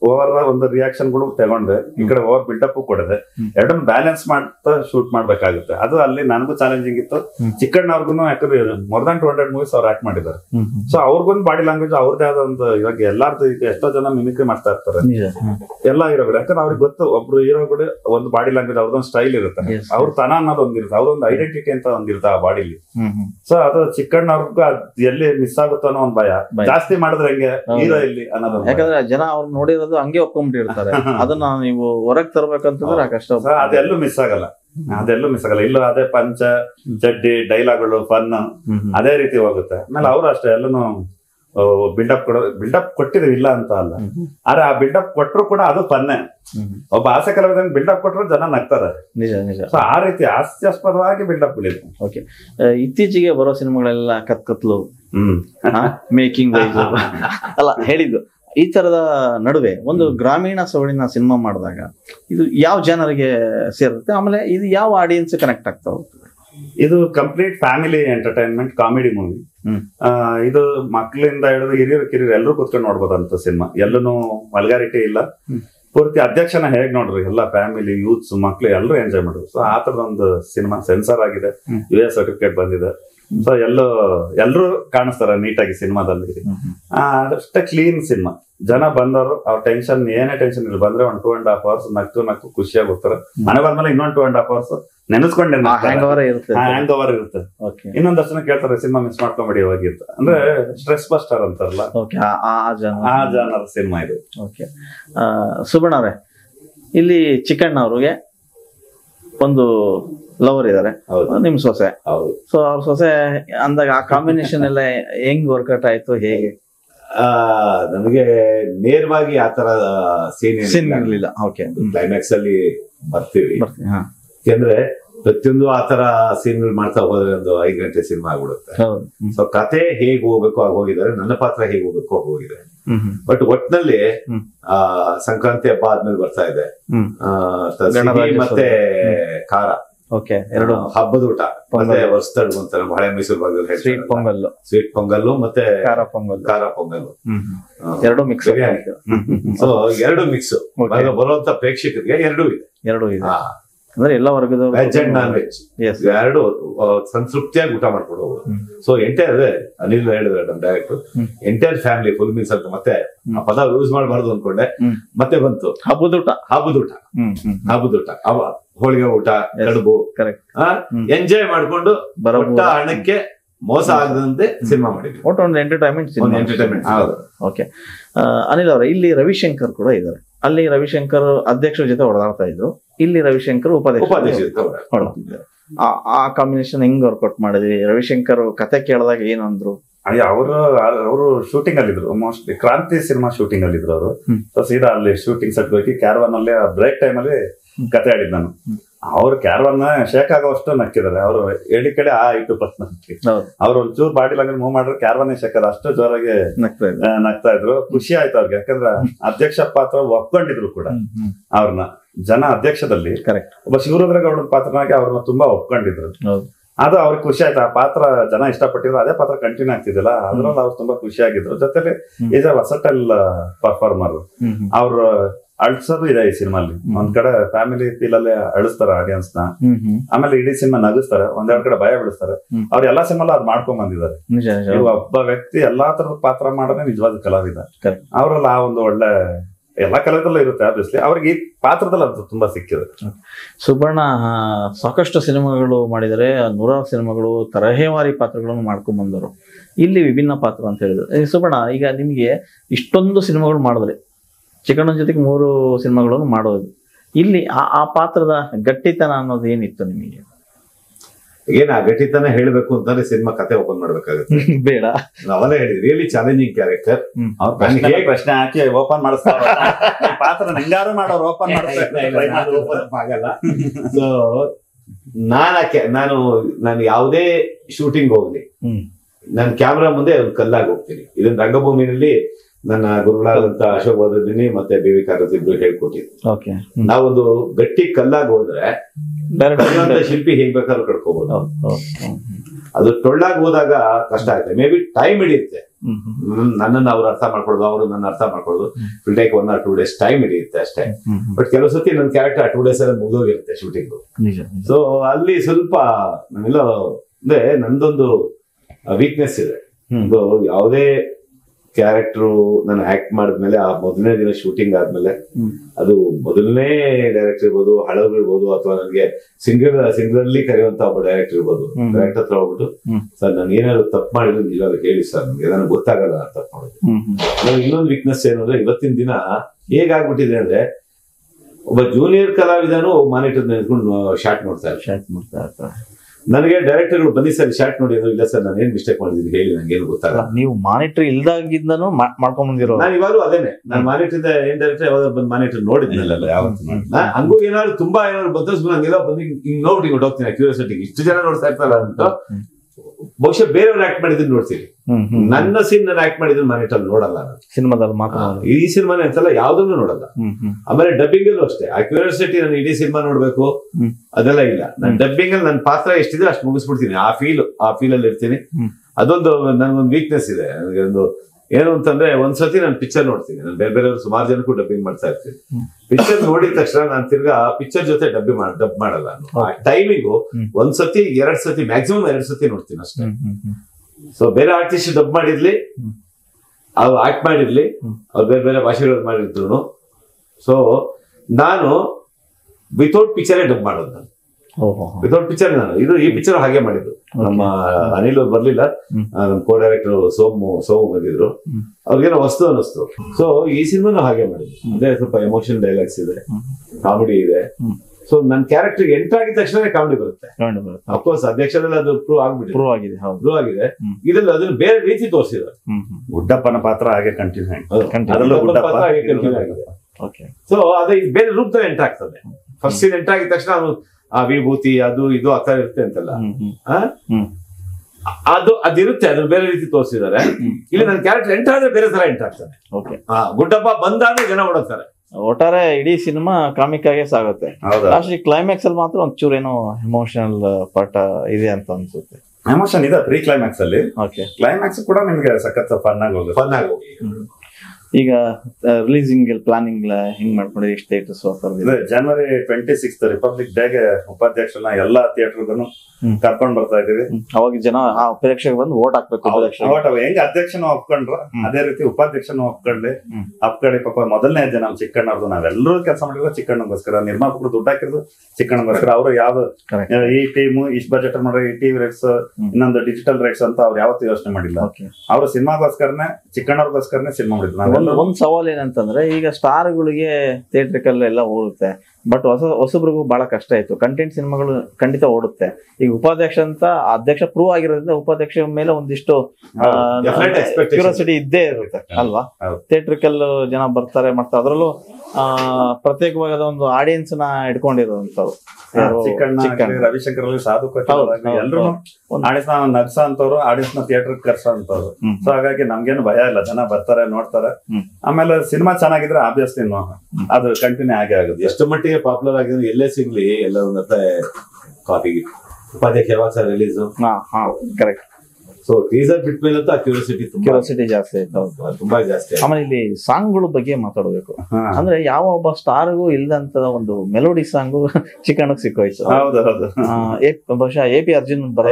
ಓವರ್ ಒಂದು ರಿಯಾಕ್ಷನ್ಗಳು ತಗೊಂಡೆ, ಈ ಕಡೆ ಓವರ್ ಬಿಲ್ಡಪ್ ಕೊಡದೆ, ಎರಡನ್ನ ಬ್ಯಾಲೆನ್ಸ್ ಮಾಡ್ತಾ ಶೂಟ್ ಮಾಡ್ಬೇಕಾಗುತ್ತೆ. ಅದು ಅಲ್ಲಿ ನನಗೂ ಚಾಲೆಂಜಿಂಗ್ ಇತ್ತು, ಚಿಕ್ಕಣ್ಣವ್ರಿಗೂ. ಯಾಕಂದ್ರೆ more than two hundred movies ಅವ್ರು ಆಕ್ಟ್ ಮಾಡಿದ್ದಾರೆ. ಸೊ ಅವ್ರಿಗೊಂದು ಬಾಡಿ ಲ್ಯಾಂಗ್ವೇಜ್ ಅವ್ರದೇ ಆದ ಒಂದು, ಇವಾಗ ಎಲ್ಲಾರ್ದು ಈಗ ಎಷ್ಟೋ ಜನ ಮಿಮಿಕ್ರಿ ಮಾಡ್ತಾ ಇರ್ತಾರೆ ಎಲ್ಲ ಹೀರೋಗಳು. ಯಾಕಂದ್ರೆ ಅವ್ರಿಗೆ ಗೊತ್ತು ಒಬ್ರು ಹೀರೋಗಳು ಒಂದು ಬಾಡಿ ಲ್ಯಾಂಗ್ವೇಜ್ ಅವ್ರದೊಂದು ಸ್ಟೈಲ್ ಇರುತ್ತೆ, ಅವ್ರ ತನ ಅನ್ನೋದು ಒಂದಿರುತ್ತೆ, ಅವ್ರೊಂದು ಐಡೆಂಟಿಟಿ ಅಂತ ಒಂದಿರುತ್ತೆ ಆ ಬಾಡಿಲಿ. ಸೊ ಅದು ಚಿಕ್ಕಣ್ಣವ್ರಿಗೂ ಅದ್ ಎಲ್ಲಿ ಮಿಸ್ ಆಗುತ್ತೋ ಅನ್ನೋ ಒಂದು ಭಯ. ಜಾಸ್ತಿ ಮಾಡಿದ್ರೆ ಹೆಂಗೆ ಹೀರೋ ಇಲ್ಲಿ ಅನ್ನೋದು, ಯಾಕಂದ್ರೆ ಜನ ಅವ್ರು ನೋಡಿರೋದು ಹಂಗೆ ಒಪ್ಕೊಂಡ್ಬಿಟ್ಟಿರ್ತಾರೆ. ಅದನ್ನ ನೀವು ಹೊರಗ್ ತರ್ಬೇಕಂತಂದ್ರೆ ಕಷ್ಟ. ಅದೆಲ್ಲೂ ಮಿಸ್ ಆಗಲ್ಲ, ಅದೆಲ್ಲೂ ಮಿಸ್ ಆಗಲ್ಲ. ಇಲ್ಲೂ ಅದೇ ಪಂಚ ಚಡ್ಡಿ ಡೈಲಾಗ್ಗಳು ಫನ್ ಅದೇ ರೀತಿ ಹೋಗುತ್ತೆ. ಆಮೇಲೆ ಅವ್ರು ಅಷ್ಟೇ ಎಲ್ಲೂ ಬಿಲ್ಡಪ್ ಕೊಡೋ ಬಿಲ್ಡಪ್ ಕೊಟ್ಟಿದ್ರು ಇಲ್ಲ ಅಂತ ಅಲ್ಲ, ಆದ್ರೆ ಆ ಬಿಲ್ಡಪ್ ಕೊಟ್ಟರು ಕೂಡ ಅದು ಫನ್ನೇ. ಒಬ್ಬ ಆಸೆ ಕಲಾವಿದ ಬಿಲ್ಡಪ್ ಕೊಟ್ಟರು ಜನ ನಗ್ತಾರೆ. ನಿಜ ನಿಜ. ಸೊ ಆ ರೀತಿ ಹಾಸ್ಯಾಸ್ಪದವಾಗಿ ಬಿಲ್ಡಪ್ ಬಿಡಿದೆ. ಓಕೆ, ಇತ್ತೀಚೆಗೆ ಬರೋ ಸಿನಿಮಾಗಳೆಲ್ಲ ಕತ್ಕತ್ಲು, ಹ್ಮ್ ಮೇಕಿಂಗ್ ಅಲ್ಲ ಹೇಳಿದ್ದು. ಈ ತರದ ನಡುವೆ ಒಂದು ಗ್ರಾಮೀಣ ಸೊಗಡಿನ ಸಿನಿಮಾ ಮಾಡಿದಾಗ ಇದು ಯಾವ ಜನರಿಗೆ ಸೇರುತ್ತೆ, ಆಮೇಲೆ ಇದು ಯಾವ ಆಡಿಯನ್ಸ್ ಕನೆಕ್ಟ್ ಆಗ್ತಾ ಹೋಗ್ತದೆ? ಇದು complete family entertainment comedy movie. ಇದು ಮಕ್ಕಳಿಂದ ಹಿಡಿದು ಹಿರಿಯರು ಕಿರಿಯರು ಎಲ್ಲರೂ ಕುತ್ಕೊಂಡು ನೋಡ್ಬೋದಂತ ಸಿನಿಮಾ. ಎಲ್ಲೂ ವಲ್ಗಾರಿಟಿ ಇಲ್ಲ. ಪೂರ್ತಿ ಅಧ್ಯಕ್ಷನ ಹೇಗ್ ನೋಡ್ರಿ, ಎಲ್ಲ ಫ್ಯಾಮಿಲಿ ಯೂತ್ಸ್ ಮಕ್ಳು ಎಲ್ಲರೂ ಎಂಜಾಯ್ ಮಾಡಿದ್ರು. ಸೊ ಆ ತರದ ಒಂದು ಸಿನಿಮಾ ಸೆನ್ಸರ್ ಆಗಿದೆ, ಯು ಎಸ್ ಸರ್ಟಿಫಿಕೇಟ್ ಬಂದಿದೆ. ಸೊ ಎಲ್ಲೋ ಎಲ್ರು ಕಾಣಿಸ್ತಾರ ನೀಟಾಗಿ ಸಿನಿಮಾದಲ್ಲಿ. ಅಷ್ಟೇ ಕ್ಲೀನ್ ಸಿನಿಮಾ. ಜನ ಬಂದವರು ಅವ್ರ ಟೆನ್ಷನ್ ಏನೇ ಟೆನ್ಷನ್ ಇಲ್ಲ, ಬಂದ್ರೆ ಒಂದ್ ಟೂ ಅಂಡ್ ಹಾಫ್ ಅವರ್ಸ್ ನಕ್ಕು ನಕ್ಕು ಖುಷಿಯಾಗಿ ಹೋಗ್ತಾರೆ. ಮನೆ ಬಂದ್ಮೇಲೆ ಇನ್ನೊಂದ್ ಟೂ ಅಂಡ್ ಹಾಫ್ ಅವರ್ಸ್ ನೆನೆಸ್ಕೊಂಡೆ ಹ್ಯಾಂಗ್ ಓವರ್ ಇರುತ್ತೆ. ಇನ್ನೊಂದಷ್ಟು ಜನ ಕೇಳ್ತಾರೆ ಸಿನಿಮಾ ಮಿಸ್ ಮಾಡ್ಕೊಂಬೇಡಿ ಹೋಗಿರ್ತ ಅಂದ್ರೆ ಸ್ಟ್ರೆಸ್ ಬಸ್ಟರ್ ಅಂತಾರಲ್ಲ, ಆ ಜಾನರ ಸಿನಿಮಾ ಇದು. ಓಕೆ, ಸುಬಣ್ಣ ಅವರೇ, ಇಲ್ಲಿ ಚಿಕ್ಕಣ್ಣ ಅವ್ರಿಗೆ ಒಂದು ಲವರ್ ಇದಾರೆ, ನಿಮ್ ಸೊಸೆ. ಸೊ ಅವ್ರ ಸೊಸೆ ಅಂದಾಗ ಆ ಕಾಂಬಿನೇಷನ್ ಎಲ್ಲ ಹೆಂಗ್ ವರ್ಕೌಟ್ ಆಯ್ತು, ಹೇಗೆ? ಆ ನನಗೆ ನೇರವಾಗಿ ಆತರ ಸೀನ್ ಸೀನ್ ಇರ್ಲಿಲ್ಲ. ಓಕೆ, ಕ್ಲೈಮ್ಯಾಕ್ಸ್ ಅಲ್ಲಿ ಬರ್ತೀವಿ. ಯಾಕೆಂದ್ರೆ ಪ್ರತಿಯೊಂದು ಆತರ ಸೀನ್ಗಳು ಮಾಡ್ತಾ ಹೋದ್ರೆ ಒಂದು ಐದು ಗಂಟೆ ಸಿನಿಮಾ ಆಗ್ಬಿಡುತ್ತೆ. ಸೊ ಕತೆ ಹೇಗ್ ಹೋಗ್ಬೇಕು ಆಗ ಹೋಗಿದ್ದಾರೆ, ನನ್ನ ಪಾತ್ರ ಹೇಗ್ ಹೋಗ್ಬೇಕು ಆಗ ಹೋಗಿದೆ. ಬಟ್ ಒಟ್ನಲ್ಲಿ ಆ ಸಂಕ್ರಾಂತಿ ಹಬ್ಬ ಆದ್ಮೇಲೆ ಬರ್ತಾ ಇದೆ ಮತ್ತೆ ಖಾರ. ಓಕೆ, ಎರಡು ಹಬ್ಬದ ಊಟ ಮತ್ತೆ ಹೊಸತಡ್ಗು ಅಂತಾರೆ ಹಳೆ ಮೈಸೂರು ಭಾಗದಲ್ಲಿ, ಸ್ವೀಟ್ ಪೊಂಗಲ್, ಸ್ವೀಟ್ ಪೊಂಗಲ್ಲು ಮತ್ತೆ ಖಾರ ಪೊಂಗಲ್, ಖಾರ ಪೊಂಗಲ್ ಎರಡು ಮಿಕ್ಸ್. ಸೊ ಎರಡು ಮಿಕ್ಸ್ ಬರುವಂತ ಪ್ರೇಕ್ಷಕರಿಗೆ ಎರಡೂ ಇದೆ. ಎರಡು ಇದೆ ಅಂದ್ರೆ ಎಲ್ಲ ವರ್ಗದ ವೆಜ್ ಅಂಡ್ ನಾನ್ ವೆಜ್ ಎರಡು ಸಂತೃಪ್ತಿಯಾಗಿ ಊಟ ಮಾಡ್ಕೊಂಡು ಹೋಗೋದು. ಸೊ ಎಂಟೈರ್ ಅನಿಲ್ ಹೇಳಿದ್ರೆ ನಮ್ director, entire family full meals ಅಂತ. ಮತ್ತೆ ಆ ಪದ ಯೂಸ್ ಮಾಡಬಾರ್ದು ಅನ್ಕೊಂಡೆ, ಮತ್ತೆ ಬಂತು ಹಬ್ಬದೂಟ. ಹಬ್ಬದೂಟ ಹಬ್ಬದೂಟ ಅವ ಹೋಳಿಗೆ ಊಟ, ಕಡುಬು, ಎಂಜಾಯ್ ಮಾಡ್ಕೊಂಡು ಬರೋಟ ಹಣಕ್ಕೆ ಮೋಸ ಆಗದಂತೆ ಸಿನಿಮಾ ಮಾಡಿದ್ವಿ. ಒಟ್ಟು ಒಂದು ಎಂಟರ್ಟೈನ್ಮೆಂಟ್ ಎಂಟರ್ಟೈನ್ಮೆಂಟ್. ಓಕೆ, ಅನಿಲ್ ಅವರ ಇಲ್ಲಿ ರವಿಶಂಕರ್ ಕೂಡ ಇದ್ದಾರೆ. ಅಲ್ಲಿ ರವಿಶಂಕರ್ ಅಧ್ಯಕ್ಷರ ಜೊತೆ ಹೊಡೆದಾಡ್ತಾ ಇದ್ರು, ಇಲ್ಲಿ ರವಿಶಂಕರ್ ಉಪಾಧ್ಯಕ್ಷ ಹೊಡೆದಾಡ್ತಿದ್ದಾರೆ. ಆ ಕಾಂಬಿನೇಷನ್ ಹೆಂಗ್ ವರ್ಕೌಟ್ ಮಾಡಿದ್ರಿ? ರವಿಶಂಕರ್ ಕತೆ ಕೇಳಿದಾಗ ಏನಂದ್ರು? ಅವರು ಅವರು ಶೂಟಿಂಗ್ ಅಲ್ಲಿ ಇದ್ರು, ಮೋಸ್ಟ್ಲಿ ಕ್ರಾಂತಿ ಸಿನಿಮಾ ಶೂಟಿಂಗ್ ಅಲ್ಲಿ ಇದ್ರು ಅವರು. ಸೊ ಸೀದಾ ಅಲ್ಲಿ ಶೂಟಿಂಗ್ ಸೆಟ್ ಹೋಗಿ ಕ್ಯಾರವಾನ್ ಅಲ್ಲಿ ಬ್ರೇಕ್ ಟೈಮ್ ಅಲ್ಲಿ ಕತೆ ಆಡಿದ್ ನಾನು. ಅವ್ರು ಕ್ಯಾರವಾನ್ ಶೇಕ್ ಆಗೋಷ್ಟು ನಕ್ಕಿದ್ದಾರೆ. ಅವರು ಹೇಳಿ ಕಡೆ ಆ ಇಟ್ಟು ಪರ್ಸನಾಲಿಟಿ. ಅವ್ರು ಒಂಚೂರು ಬಾಡಿ ಲ್ಯಾಂಗ್ವೇಜ್ ಮೂವ್ ಮಾಡಿದ್ರೆ ಕ್ಯಾರವಾನ್ ಶೇಕ್ ಆದ ಅಷ್ಟು ಜೋರಾಗಿ ನಗ್ತಾ ಇದ್ರು. ಖುಷಿ ಆಯ್ತು ಅವ್ರಿಗೆ, ಯಾಕಂದ್ರೆ ಅಧ್ಯಕ್ಷ ಪಾತ್ರ ಒಪ್ಕೊಂಡಿದ್ರು ಕೂಡ ಅವ್ರನ್ನ ಜನ. ಅಧ್ಯಕ್ಷದಲ್ಲಿ ಒಬ್ಬ ಶಿವರುದ್ರ ಗೌಡನ ಪಾತ್ರನಾಗಿ ಅವ್ರನ್ನ ತುಂಬಾ ಒಪ್ಕೊಂಡಿದ್ರು. ಅದು ಅವ್ರಿಗೆ ಖುಷಿ ಆಯ್ತು. ಆ ಪಾತ್ರ ಜನ ಇಷ್ಟಪಟ್ಟಿದ್ರು, ಅದೇ ಪಾತ್ರ ಕಂಟಿನ್ಯೂ ಆಗ್ತಿದ್ದಿಲ್ಲ. ಅದ್ರಲ್ಲಿ ಅವ್ರು ತುಂಬಾ ಖುಷಿಯಾಗಿದ್ರು. ಜೊತೆಲಿ ಈಸ್ ಅ ವರ್ಸಟೈಲ್ ಪರ್ಫಾರ್ಮರ್. ಅವ್ರು ಅಳ್ಸೋದು ಇದೆ ಈ ಸಿನಿಮಾಲಿ. ಒಂದ್ ಕಡೆ ಫ್ಯಾಮಿಲಿ ಫೀಲ್ ಅಲ್ಲೇ ಅಳಿಸ್ತಾರೆ ಆಡಿಯನ್ಸ್ ನ, ಆಮೇಲೆ ಇಡೀ ಸಿನಿಮಾ ನಗಿಸ್ತಾರೆ, ಒಂದೆರಡ್ ಕಡೆ ಭಯ ಬೀಳಿಸ್ತಾರೆ. ಅವ್ರು ಎಲ್ಲಾ ಸಿನಿಮಾ ಅದ್ ಮಾಡ್ಕೊಂಡ್ ಬಂದಿದ್ದಾರೆ. ಒಬ್ಬ ವ್ಯಕ್ತಿ ಎಲ್ಲಾ ತರದ ಪಾತ್ರ ಮಾಡೋದೇ ನಿಜವಾದ ಕಲಾವಿದ. ಅವ್ರಲ್ಲ ಆ ಒಂದು ಒಳ್ಳೆ ಎಲ್ಲಾ ಕಲಾವಿದಲ್ಲೂ ಇರುತ್ತೆ ಆಬ್ವಿಯಸ್ಲಿ, ಅವ್ರಿಗೆ ಈ ಪಾತ್ರದಲ್ಲಿ ಅದು ತುಂಬಾ ಸಿಕ್ಕಿದೆ. ಸುಬಣ್ಣ ಸಾಕಷ್ಟು ಸಿನಿಮಾಗಳು ಮಾಡಿದರೆ, ನೂರಾರು ಸಿನಿಮಾಗಳು ತರಹೇವಾರಿ ಪಾತ್ರಗಳನ್ನು ಮಾಡ್ಕೊಂಡ್ ಬಂದರು. ಇಲ್ಲಿ ವಿಭಿನ್ನ ಪಾತ್ರ ಅಂತ ಹೇಳಿದ್ರು. ಸುಬಣ್ಣ, ಈಗ ನಿಮ್ಗೆ ಇಷ್ಟೊಂದು ಸಿನಿಮಾಗಳು ಮಾಡಿದ್ರೆ, ಚಿಕ್ಕಣ್ಣನ ಜೊತೆಗೆ ಮೂರು ಸಿನಿಮಾಗಳನ್ನು ಮಾಡೋದು, ಇಲ್ಲಿ ಆ ಪಾತ್ರದ ಗಟ್ಟಿತನ ಅನ್ನೋದು ಏನಿತ್ತು ನಿಮಗೆ? ಏನ್ ಆ ಗಟ್ಟಿತನ ಹೇಳ್ಬೇಕು ಅಂತಂದ್ರೆ ಸಿನಿಮಾ ಕತೆ ಓಪನ್ ಮಾಡ್ಬೇಕಾಗುತ್ತೆ. ಬೇಡ, ನಾವೆಲ್ಲ ಹೇಳಿದ್ವಿ ರಿಯಲಿ ಚಾಲೆಂಜಿಂಗ್ ಕ್ಯಾರೆಕ್ಟರ್. ಪ್ರಶ್ನೆ ಹಾಕಿ ಓಪನ್ ಮಾಡಿಸ್ತಾರ ಪಾತ್ರ ಹೆಂಗಾರು ಮಾಡೋರು ಓಪನ್ ಆಗಲ್ಲ. ಸೊ ನಾನ್ ನಾನು ನಾನು ಯಾವುದೇ ಶೂಟಿಂಗ್ ಹೋಗ್ಲಿ, ನಾನು ಕ್ಯಾಮ್ರಾ ಮುಂದೆ ಒಂದು ಕಲ್ಲಾಗಿ ಹೋಗ್ತೀನಿ. ಇದನ್ನ ರಂಗಭೂಮಿನಲ್ಲಿ ನನ್ನ ಗುರುಗಳಾದಂತ ಅಶೋಕ್ ವರ್ಧನಿ ಮತ್ತೆ ಬಿ ವಿ ಕಾರತ್ ಇಬ್ರು ಹೇಳ್ಕೊಟ್ಟಿದ್ರು. ನಾವೊಂದು ಗಟ್ಟಿ ಕಲ್ಲಾಗಿ ಹೋದ್ರೆ ಶಿಲ್ಪಿ ಹೇಗ್ ಬೇಕಾದ್ರೂ ಕಡ್ಕೋಬಹುದು. ಅದು ಟೊಳ್ಳಾಗಿ ಹೋದಾಗ ಕಷ್ಟ ಆಗುತ್ತೆ. ಮೇ ಬಿ ಟೈಮ್ ಹಿಡಿಯುತ್ತೆ, ನನ್ನನ್ನು ಅವ್ರು ಅರ್ಥ ಮಾಡ್ಕೊಳ್ಳೋದು, ಅವರು ನನ್ನ ಅರ್ಥ ಮಾಡ್ಕೊಳ್ಳೋದು will take one or two days time ಹಿಡಿಯುತ್ತೆ ಅಷ್ಟೇ. ಬಟ್ ಕೆಲವು ಸತಿ ನನ್ನ ಕ್ಯಾರೆಕ್ಟರ್ ಟೂ ಡೇಸ್ ಅಲ್ಲಿ ಮುಗಿದೋಗಿರುತ್ತೆ ಶೂಟಿಂಗ್. ಸೊ ಅಲ್ಲಿ ಸ್ವಲ್ಪ ನಾನೆಲ್ಲ ಅಂದ್ರೆ ನಂದೊಂದು ವೀಕ್ನೆಸ್ ಇದೆ. ಒಂದು ಯಾವುದೇ ಕ್ಯಾರೆಕ್ಟರ್ ನಾನು ಆಕ್ಟ್ ಮಾಡಿದ್ಮೇಲೆ ಆ ಮೊದಲನೇ ದಿನ ಶೂಟಿಂಗ್ ಆದ್ಮೇಲೆ ಅದು ಮೊದಲನೇ ಡೈರೆಕ್ಟರ್ ಇರ್ಬೋದು, ಹಳಬ್ರು ಇರ್ಬೋದು, ಅಥವಾ ನನಗೆ ಸಿಂಗಲ್ ಸಿಂಗಲ್ಲಿ ಕರೆಯುವಂತ ಒಬ್ಬ ಡೈರೆಕ್ಟರ್ ಇರ್ಬೋದು, ಡೈರೆಕ್ಟರ್ ಹತ್ರ ಹೋಗ್ಬಿಟ್ಟು ಸರ್ ನಾನು ಏನಾದ್ರು ತಪ್ಪು ಮಾಡಿದ್ರು ನೀವಾದ್ರು ಹೇಳಿ ಸರ್, ನನಗೆ ನನಗೆ ಗೊತ್ತಾಗಲ್ಲ ತಪ್ಪು ಮಾಡೋದು. ಇನ್ನೊಂದು ವೀಕ್ನೆಸ್ ಏನು ಅಂದ್ರೆ ಇವತ್ತಿನ ದಿನ ಹೇಗಾಗ್ಬಿಟ್ಟಿದೆ ಅಂದ್ರೆ ಒಬ್ಬ ಜೂನಿಯರ್ ಕಲಾವಿದನು ಮಾನಿಟರ್ ನಿಂತ್ಕೊಂಡು ಶಾರ್ಟ್ ನೋಡ್ತಾ ಇರ್ತಾರೆ ಶಾರ್ಟ್ ನೋಡ್ತಾ ಇರ್ತಾರೆ ನನಗೆ ಡೈರೆಕ್ಟರ್ಗಳು ಬನ್ನಿ ಸರ್ ಶಾರ್ಟ್ ನೋಡಿ ಅಂದ್ರೆ ಇಲ್ಲ ಸರ್ ನಾನು ಏನ್ ಮಿಸ್ಟೇಕ್ ಮಾಡಿದೀನಿ ಹೇಳಿ, ನಂಗೆ ಏನು ಗೊತ್ತಾಗಲ್ಲ. ನೀವು ಮಾನಿಟರ್ ಇಲ್ದಾಗಿಂದನೂ ಮಾಡ್ಕೊಂಡ್ ಬಂದಿರೋ ನಾನು ಇವಾಗಲೂ ಅದೇನೆ, ನಾನು ಮಾನಿಟರ್ ಇಂದ ಏನ್ ಡೈರೆಕ್ಟರ್ ಯಾವ್ದಾದ್ರು ಬಂದು ಮಾನಿಟರ್ ನೋಡಿದ್ನಲ್ಲ ಯಾವತ್ತು. ಹಂಗೂ ಏನಾದ್ರು ತುಂಬಾ ಏನಾದ್ರು ಬದಲಿಸ್ ನಂಗೆಲ್ಲ ಬಂದು ಹಿಂಗ್ ನೋಡ್ಬಿಟ್ಟು ಹಿಂಗ್ ಹೋಗ್ತೀನಿ ಕ್ಯೂರಿಯಾಸಿಟಿ, ಇಷ್ಟು ಜನ ನೋಡ್ತಾ ಇರ್ತಾರಲ್ಲ ಅಂತ. ಬಹುಶಃ ಬೇರೆಯವ್ರು ಆಕ್ಟ್ ಮಾಡಿದ್ರೆ ನೋಡ್ತೀನಿ, ನನ್ನ ಸೀನ್ ನಾನು ಆಕ್ಟ್ ಮಾಡಿದ್ರೆ ಮಾನಿಟರ್ ನೋಡಲ್ಲ ನಾನು ಸಿನಿಮಾದಲ್ಲಿ ಮಾತ್ರ. ಈ ಸಿನಿಮಾನೇ ಅಂತಲ್ಲ ಯಾವ್ದನ್ನು ನೋಡಲ್ಲ. ಆಮೇಲೆ ಡಬ್ಬಿಂಗ್ ಅಲ್ಲೂ ಅಷ್ಟೇ, ಆ ಕ್ಯೂರಿಯಾಸಿಟಿ ನಾನು ಇಡೀ ಸಿನಿಮಾ ನೋಡ್ಬೇಕು ಅದೆಲ್ಲ ಇಲ್ಲ. ನಾನು ಡಬ್ಬಿಂಗ್ ಅಲ್ಲಿ ನನ್ನ ಪಾತ್ರ ಎಷ್ಟಿದೆ ಅಷ್ಟು ಮುಗಿಸ್ಬಿಡ್ತೀನಿ, ಆ ಫೀಲ್ ಆ ಫೀಲ್ ಅಲ್ಲಿ ಇರ್ತೀನಿ. ಅದೊಂದು ನನ್ಗೊಂದು ವೀಕ್ನೆಸ್ ಇದೆ. ನನಗೆ ಒಂದು ಏನು ಅಂತಂದ್ರೆ ಒಂದ್ಸತಿ ನಾನು ಪಿಕ್ಚರ್ ನೋಡ್ತೀನಿ, ನಾನು ಬೇರೆ ಬೇರೆಯವ್ರು ಸುಮಾರು ಜನಕ್ಕೂ ಡಬ್ಬಿಂಗ್ ಮಾಡ್ತಾ ಇರ್ತೀನಿ. ಪಿಕ್ಚರ್ ನೋಡಿದ ತಕ್ಷಣ ನಾನು ತಿರ್ಗಾ ಪಿಕ್ಚರ್ ಜೊತೆ ಡಬ್ಬಿ ಮಾಡ ಡಬ್ ಮಾಡಲ್ಲ. ಟೈಮಿಂಗು ಒಂದ್ಸತಿ ಎರಡ್ ಸತಿ ಮ್ಯಾಕ್ಸಿಮಮ್ ಎರಡ್ ಸತಿ ನೋಡ್ತೀನಿ ಅಷ್ಟೇ. ಸೊ ಬೇರೆ ಆರ್ಟಿಸ್ಟ್ ಡಬ್ ಮಾಡಿರ್ಲಿ, ಅವ್ರು ಆಕ್ಟ್ ಮಾಡಿರ್ಲಿ, ಅವ್ರು ಬೇರೆ ಬೇರೆ ಭಾಷೆಗಳು ಮಾಡಿದ್ರು, ಸೊ ನಾನು ವಿತೌಟ್ ಪಿಕ್ಚರೇ ಡಬ್ ಮಾಡೋದು. ನಾನು ವಿತೌಟ್ ಪಿಕ್ಚರ್ ನಾನು ಇದು ಈ ಪಿಕ್ಚರ್ ಹಾಗೆ ಮಾಡಿದ್ರು. ನಮ್ಮ ಅನಿಲ್ ಬರ್ಲಿಲ್ಲ, ನಮ್ಮ ಕೋ ಡೈರೆಕ್ಟರ್ ಸೋಮು ಸೋಮು ಬಂದಿದ್ರು, ಅವ್ರಿಗೇನೋ ವಸ್ತು ಅನ್ನಿಸ್ತು. ಸೊ ಈ ಸಿನಿಮಾನು ಹಾಗೆ ಮಾಡಿದ್ರು. ಅದೇ ಸ್ವಲ್ಪ ಎಮೋಷನಲ್ ಡೈಲಾಗ್ಸ್ ಇದೆ, ಕಾಮಿಡಿ ಇದೆ. ಸೊ ನನ್ನ ಕ್ಯಾರೆಕ್ಟರ್ ಎಂಟರ್ ಆಗಿದ ತಕ್ಷಣ ಕಾಮಿಡಿ ಬರುತ್ತೆ. ಅಫ್ಕೋರ್ಸ್ ಅಧ್ಯಕ್ಷರಲ್ಲಿ ಅದು ಪ್ರೂವ್ ಆಗ್ಬಿಟ್ಟು ಪ್ರೂವ್ ಆಗಿದೆ ಪ್ರೂವ್ ಆಗಿದೆ. ಇದ್ರಲ್ಲಿ ಅದನ್ನ ಬೇರೆ ರೀತಿ ತೋರಿಸಿದ್ದಾರೆ. ಗುಡ್ಡಪ್ಪನ ಪಾತ್ರ ಹಾಗೆ ಕಂಟಿನ್ಯೂ ಆಗಿದೆ. ಸೊ ಅದೇ ಬೇರೆ ರೂಪದಲ್ಲಿ ಎಂಟರ್ ಆಗ್ತದೆ. ಫಸ್ಟ್ ಸೀನ್ ಎಂಟರ್ ಆಗಿದ ತಕ್ಷಣ ಅವನು ಆ ವಿಭೂತಿ ಅದು ಇದು ಆಗ್ತಾ ಇರುತ್ತೆ ಅಂತಲ್ಲ, ಅದು ಅದಿರುತ್ತೆ, ಅದನ್ನ ಬೇರೆ ರೀತಿ ತೋರಿಸಿದ್ದಾರೆ. ಇಲ್ಲಿ ನನ್ನ ಕ್ಯಾರೆಕ್ಟರ್ ಎಂಟರ್ ಆದ್ರೆ ಬೇರೆ ತರ ಎಂಟರ್ ಆಗ್ತಾನೆ. ಗುಡ್ಡಪ್ಪ ಬಂದಾಗ ಜನ ಓಡೋಗ್ತಾರೆ. ಒಟ್ಟಾರೆ ಇಡೀ ಸಿನಿಮಾ ಕಾಮಿಕ್ ಆಗೇ ಸಾಗುತ್ತೆ. ಲಾಸ್ಟ್ ಕ್ಲೈಮ್ಯಾಕ್ಸ್ ಅಲ್ಲಿ ಮಾತ್ರ ಒಂಚೂರು ಏನೋ ಎಮೋಷನಲ್ ಪಾಠ ಇದೆ ಅಂತ ಅನ್ಸುತ್ತೆ. ಎಮೋಷನ್ ಇದೆ ಪ್ರೀ ಕ್ಲೈಮ್ಯಾಕ್ಸ್ ಅಲ್ಲಿ. ಕ್ಲೈಮ್ಯಾಕ್ಸ್ ಕೂಡ ನಿಮ್ಗೆ ಸಖತ್ ಫನ್ ಆಗಿ ಹೋಗುತ್ತೆ. ಫನ್ ಆಗಿ ಹೋಗಿ ಈಗ ರಿಲೀಸಿಂಗ್ ಹೆಂಗ್ ಹೆಂಗ್ ಮಾಡ್ಕೊಂಡಿರಿ? ಎಷ್ಟು theatres January twenty six republic ಡೇಗೆ ಉಪಾಧ್ಯಕ್ಷರನ್ನ ಎಲ್ಲಾ ಥಿಯೇಟರ್ಗೂ ಕರ್ಕೊಂಡ್ ಬರ್ತಾ ಇದೀವಿ. ಅವಾಗ ಜನ ಪ್ರೇಕ್ಷಕ ಬಂದು ವೋಟ್ ಹಾಕ್ಬೇಕು. ವೋಟ್ ಹೆಂಗ್ ಅಧ್ಯಕ್ಷನು ಒಪ್ಕೊಂಡ್ರು ಅದೇ ರೀತಿ ಉಪಾಧ್ಯಕ್ಷನು ಒಪ್ಕೊಂಡ್ಲಿ ಅಪ್ಕಡಿ. ಪಾಪ ಮೊದಲನೇ ಜನ ನಮ್ ಚಿಕ್ಕಣ್ಣವ್ರದ್ದು ನಾವೆಲ್ಲರೂ ಕೆಲಸ ಮಾಡಿರೋ ಚಿಕ್ಕಣ್ಣಗೋಸ್ಕರ, ನಿರ್ಮಾಪಕರು ದುಡ್ಡು ಹಾಕಿರೋದು ಚಿಕ್ಕಣ್ಣಗೋಸ್ಕರ. ಅವ್ರು ಯಾವ್ದು ಈ ಟೀಮು ಇಷ್ಟು ಬಜೆಟ್ ಮಾಡ್ರೆ ಈ ಟಿವಿ ರೈಟ್ಸ್ ಇನ್ನೊಂದು ಡಿಜಿಟಲ್ ರೈಟ್ಸ್ ಅಂತ ಅವ್ರು ಯಾವತ್ತೂ ಯೋಚನೆ ಮಾಡಿಲ್ಲ. ಅವ್ರು ಸಿನಿಮಾಗೋಸ್ಕರನೇ ಚಿಕ್ಕಣ್ಣವ್ರಿಗೋಸ್ಕರನೇ ಸಿನಿಮಾ ಮಾಡಿದ್ರು. ಒಂದ್ ಸವಾಲ್ ಏನಂತಂದ್ರೆ ಈಗ ಸ್ಟಾರ್ಗಳಿಗೆ ಥಿಯೇಟ್ರಿಕಲ್ ಎಲ್ಲ ಓಡುತ್ತೆ, ಬಟ್ ಹೊಸ ಹೊಸಬ್ರಿಗೂ ಬಹಳ ಕಷ್ಟ ಆಯ್ತು. ಕಂಟೆಂಟ್ ಸಿನಿಮಾಗಳು ಖಂಡಿತ ಓಡುತ್ತೆ. ಈಗ ಉಪಾಧ್ಯಕ್ಷ ಅಂತ ಅಧ್ಯಕ್ಷ ಪ್ರೂವ್ ಆಗಿರೋದ್ರಿಂದ ಉಪಾಧ್ಯಕ್ಷ ಮೇಲೆ ಒಂದಿಷ್ಟು ಕ್ಯೂರಿಯಾಸಿಟಿ ಇದ್ದೇ ಇರುತ್ತೆ ಅಲ್ವಾ? ಥಿಯೇಟ್ರಿಕಲ್ ಜನ ಬರ್ತಾರೆ ಮಾಡ್ತಾರೆ, ಅದರಲ್ಲೂ ಆ ಪ್ರತ್ಯೇಕವಾದ ಒಂದು ಆಡಿಯನ್ಸ್ ನ ಇಟ್ಕೊಂಡಿರೋಂಥವ್ರು ರವಿಶಂಕರ್ ಸಾಧು ಎಲ್ಲರೂ ಆಡಿಯನ್ಸ್ ನ ನಗ್ಸ ಅಂತವ್ರು, ಆಡಿಯನ್ಸ್ ನ ಥಿಯೇಟರ್ ಕರ್ಸೋ ಅಂತವ್ರು. ಸೊ ಹಾಗಾಗಿ ನಮ್ಗೇನು ಭಯ ಇಲ್ಲ, ಜನ ಬರ್ತಾರೆ ನೋಡ್ತಾರೆ. ಆಮೇಲೆ ಸಿನಿಮಾ ಚೆನ್ನಾಗಿದ್ರೆ ಆಬ್ವಿಯಸ್ಲಿ ಅದು ಕಂಟಿನ್ಯೂ ಆಗೇ ಆಗುತ್ತೆ. ಎಷ್ಟು ಮಟ್ಟಿಗೆ ಪಾಪ್ಯುಲರ್ ಆಗಿದ್ರೆ ಎಲ್ಲೇ ಸಿಗ್ಲಿ ಎಲ್ಲ ಒಂದ್ ಕಾಪಿಗೆ ಉಪಾಧ್ಯಕ್ಷ ಯಾವಾಗ sir release correct. So teaser ಬಿಟ್ಟ ಮೇಲೆ ಆ ಕ್ಯೂರಿಯಾಸಿಟಿ ಕ್ಯೂರಿಯಾಸಿಟಿ ಜಾಸ್ತಿ ಆಯ್ತು, ತುಂಬಾ ಜಾಸ್ತಿ. ಆಮೇಲೆ ಇಲ್ಲಿ ಸಾಂಗ್ಗಳ ಬಗ್ಗೆ ಮಾತಾಡ್ಬೇಕು. ಅಂದ್ರೆ ಯಾವ ಒಬ್ಬ ಸ್ಟಾರ್ಗೂ ಇಲ್ಲದಂತ ಒಂದು ಮೆಲೋಡಿ ಸಾಂಗು ಚಿಕ್ಕಣ್ಣಗ್ ಸಿಕ್ಕೋಯ್ತು. ಬಹುಶಃ ಎ ಪಿ ಅರ್ಜುನ್ ಬರ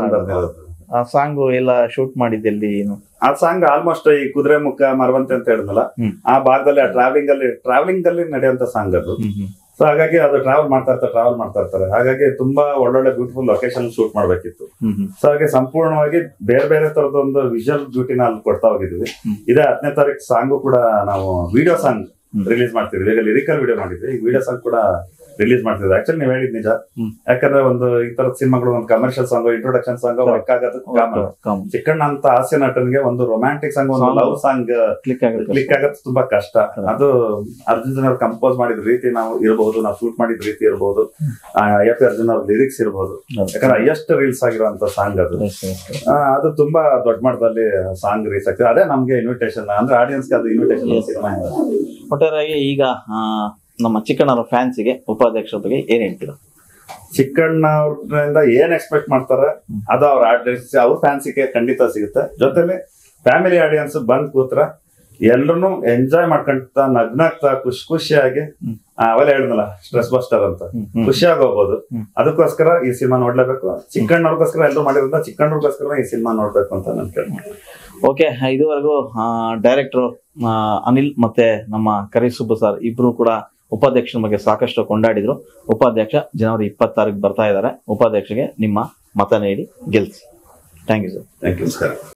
ಆ ಸಾಂಗು ಎಲ್ಲ ಶೂಟ್ ಮಾಡಿದ್ದೆಲ್ಲಿ ಏನು? ಆ ಸಾಂಗ್ ಆಲ್ಮೋಸ್ಟ್ ಈ ಕುದುರೆ ಮುಖ ಮರವಂತೆ ಅಂತ ಹೇಳಿದ್ನಲ್ಲ, ಆ ಭಾಗದಲ್ಲಿ ಆ ಟ್ರಾವೆಲಿಂಗ್ ಅಲ್ಲಿ ಟ್ರಾವೆಲಿಂಗ್ ಅಲ್ಲಿ ನಡೆಯುವಂತ ಸಾಂಗ್ ಅದು. ಸೊ ಹಾಗಾಗಿ ಅದು ಟ್ರಾವೆಲ್ ಮಾಡ್ತಾ ಇರ್ತಾರೆ ಟ್ರಾವೆಲ್ ಮಾಡ್ತಾ ಇರ್ತಾರೆ ಹಾಗಾಗಿ ತುಂಬಾ ಒಳ್ಳೊಳ್ಳೆ ಬ್ಯೂಟಿಫುಲ್ ಲೊಕೇಶನ್ ಶೂಟ್ ಮಾಡ್ಬೇಕಿತ್ತು. ಸೊ ಹಾಗೆ ಸಂಪೂರ್ಣವಾಗಿ ಬೇರೆ ಬೇರೆ ತರದ ಒಂದು ವಿಜುವಲ್ ಬ್ಯೂಟಿನ ಅಲ್ಲಿ ಕೊಡ್ತಾ ಹೋಗಿದ್ವಿ. ಇದೇ ಹತ್ತನೇ ತಾರೀಕು ಸಾಂಗು ಕೂಡ ನಾವು ವಿಡಿಯೋ ಸಾಂಗ್ ರಿಲೀಸ್ ಮಾಡ್ತಿದ್ವಿ. ಈಗ ಲಿರಿಕಲ್ ವಿಡಿಯೋ ಮಾಡಿದ್ವಿ, ಈಗ ವಿಡಿಯೋ ಸಾಂಗ್ ಕೂಡ ರಿಲೀಸ್ ಮಾಡ್ತಿದ್ವಿ. ಆಕ್ಚುಲಿ ನೀವ್ ಹೇಳಿದ್ ನಿಜ, ಯಾಕಂದ್ರೆ ಒಂದು ಈ ತರದ ಸಿನಿಮಾಗಳು ಒಂದು commercial song introduction song work ಆಗೋದು ಕಾಮನ್. ಚಿಕ್ಕಣ್ಣ ಅಂತ ಹಾಸ್ಯ ನಟನ್ಗೆ ಒಂದು ರೊಮ್ಯಾಂಟಿಕ್ ಸಾಂಗ್ ಒಂದು ಲವ್ ಸಾಂಗ್ ಕ್ಲಿಕ್ ಆಗೋದು ತುಂಬಾ ಕಷ್ಟ. ಅದು ಅರ್ಜುನ್ ಅವ್ರು ಕಂಪೋಸ್ ಮಾಡಿದ ರೀತಿ ನಾವು ಇರಬಹುದು, ನಾವು ಶೂಟ್ ಮಾಡಿದ ರೀತಿ ಇರಬಹುದು, ಎ ಪಿ ಅರ್ಜುನ್ ಅವ್ರ ಲಿರಿಕ್ಸ್ ಇರಬಹುದು. ಯಾಕಂದ್ರೆ ಹೈಯೆಸ್ಟ್ ರೀಲ್ಸ್ ಆಗಿರುವಂತ ಸಾಂಗ್ ಅದು. ಅದು ತುಂಬಾ ದೊಡ್ಡ ಮಟ್ಟದಲ್ಲಿ ಸಾಂಗ್ ರೀಚ್ ಆಗ್ತದೆ. ಅದೇ ನಮ್ಗೆ ಇನ್ವಿಟೇಷನ್ ಅಂದ್ರೆ ಆಡಿಯನ್ಸ್ಗೆ ಅದು ಇನ್ವಿಟೇಷನ್ ಸಿನಿಮಾ. ಒಟ್ಟಾರೆಯಾಗಿ ಈಗ ನಮ್ಮ ಚಿಕ್ಕಣ್ಣರ ಫ್ಯಾನ್ಸಿಗೆ ಉಪಾಧ್ಯಕ್ಷರ ಬಗ್ಗೆ ಏನ್ ಹೇಳ್ತೀರಾ? ಚಿಕ್ಕಣ್ಣವ್ರಿಂದ ಏನ್ ಎಕ್ಸ್ಪೆಕ್ಟ್ ಮಾಡ್ತಾರೆ ಅದು ಅವ್ರ ಆಡಿಯನ್ಸ್ ಅವ್ರ ಫ್ಯಾನ್ಸಿಗೆ ಖಂಡಿತ ಸಿಗುತ್ತೆ. ಜೊತೆಲಿ ಫ್ಯಾಮಿಲಿ ಆಡಿಯನ್ಸ್ ಬಂದ್ ಕೂತ್ರ ಎಲ್ರು ಎಂಜಾಯ್ ಮಾಡ್ಕೊಂತ ನಗ್ನಾಗ್ತಾ ಖುಷಿ ಖುಷಿಯಾಗಿ ಅವೆಲ್ಲ ಹೇಳಿದ್ನಲ್ಲ ಸ್ಟ್ರೆಸ್ ಬಸ್ಟರ್ ಅಂತ ಖುಷಿಯಾಗಿ ಹೋಗ್ಬೋದು. ಅದಕ್ಕೋಸ್ಕರ ಈ ಸಿನಿಮಾ ನೋಡ್ಲೇಬೇಕು. ಚಿಕ್ಕಣ್ಣವ್ರಿಗೋಸ್ಕರ ಎಲ್ಲರೂ ಮಾಡಿರೋದ್ರಿಂದ ಚಿಕ್ಕಣ್ಣವ್ರಿಗೋಸ್ಕರ ಈ ಸಿನಿಮಾ ನೋಡ್ಬೇಕು ಅಂತ ನಾನು ಕೇಳ್ತೀನಿ. ಓಕೆ, ಇದುವರೆಗೂ ಡೈರೆಕ್ಟರ್ ಅನಿಲ್ ಮತ್ತೆ ನಮ್ಮ ಕರಿ ಸುಬ್ಬು ಸರ್ ಇಬ್ರು ಕೂಡ ಉಪಾಧ್ಯಕ್ಷರ ಬಗ್ಗೆ ಸಾಕಷ್ಟು ಕೊಂಡಾಡಿದ್ರು. ಉಪಾಧ್ಯಕ್ಷ ಜನವರಿ ಇಪ್ಪತ್ತಾರಕ್ಕೆ ಬರ್ತಾ ಇದ್ದಾರೆ. ಉಪಾಧ್ಯಕ್ಷಗೆ ನಿಮ್ಮ ಮತ ನೀಡಿ ಗೆಲ್ಸಿ. Thank you sir. Thank you. ನಮಸ್ಕಾರ.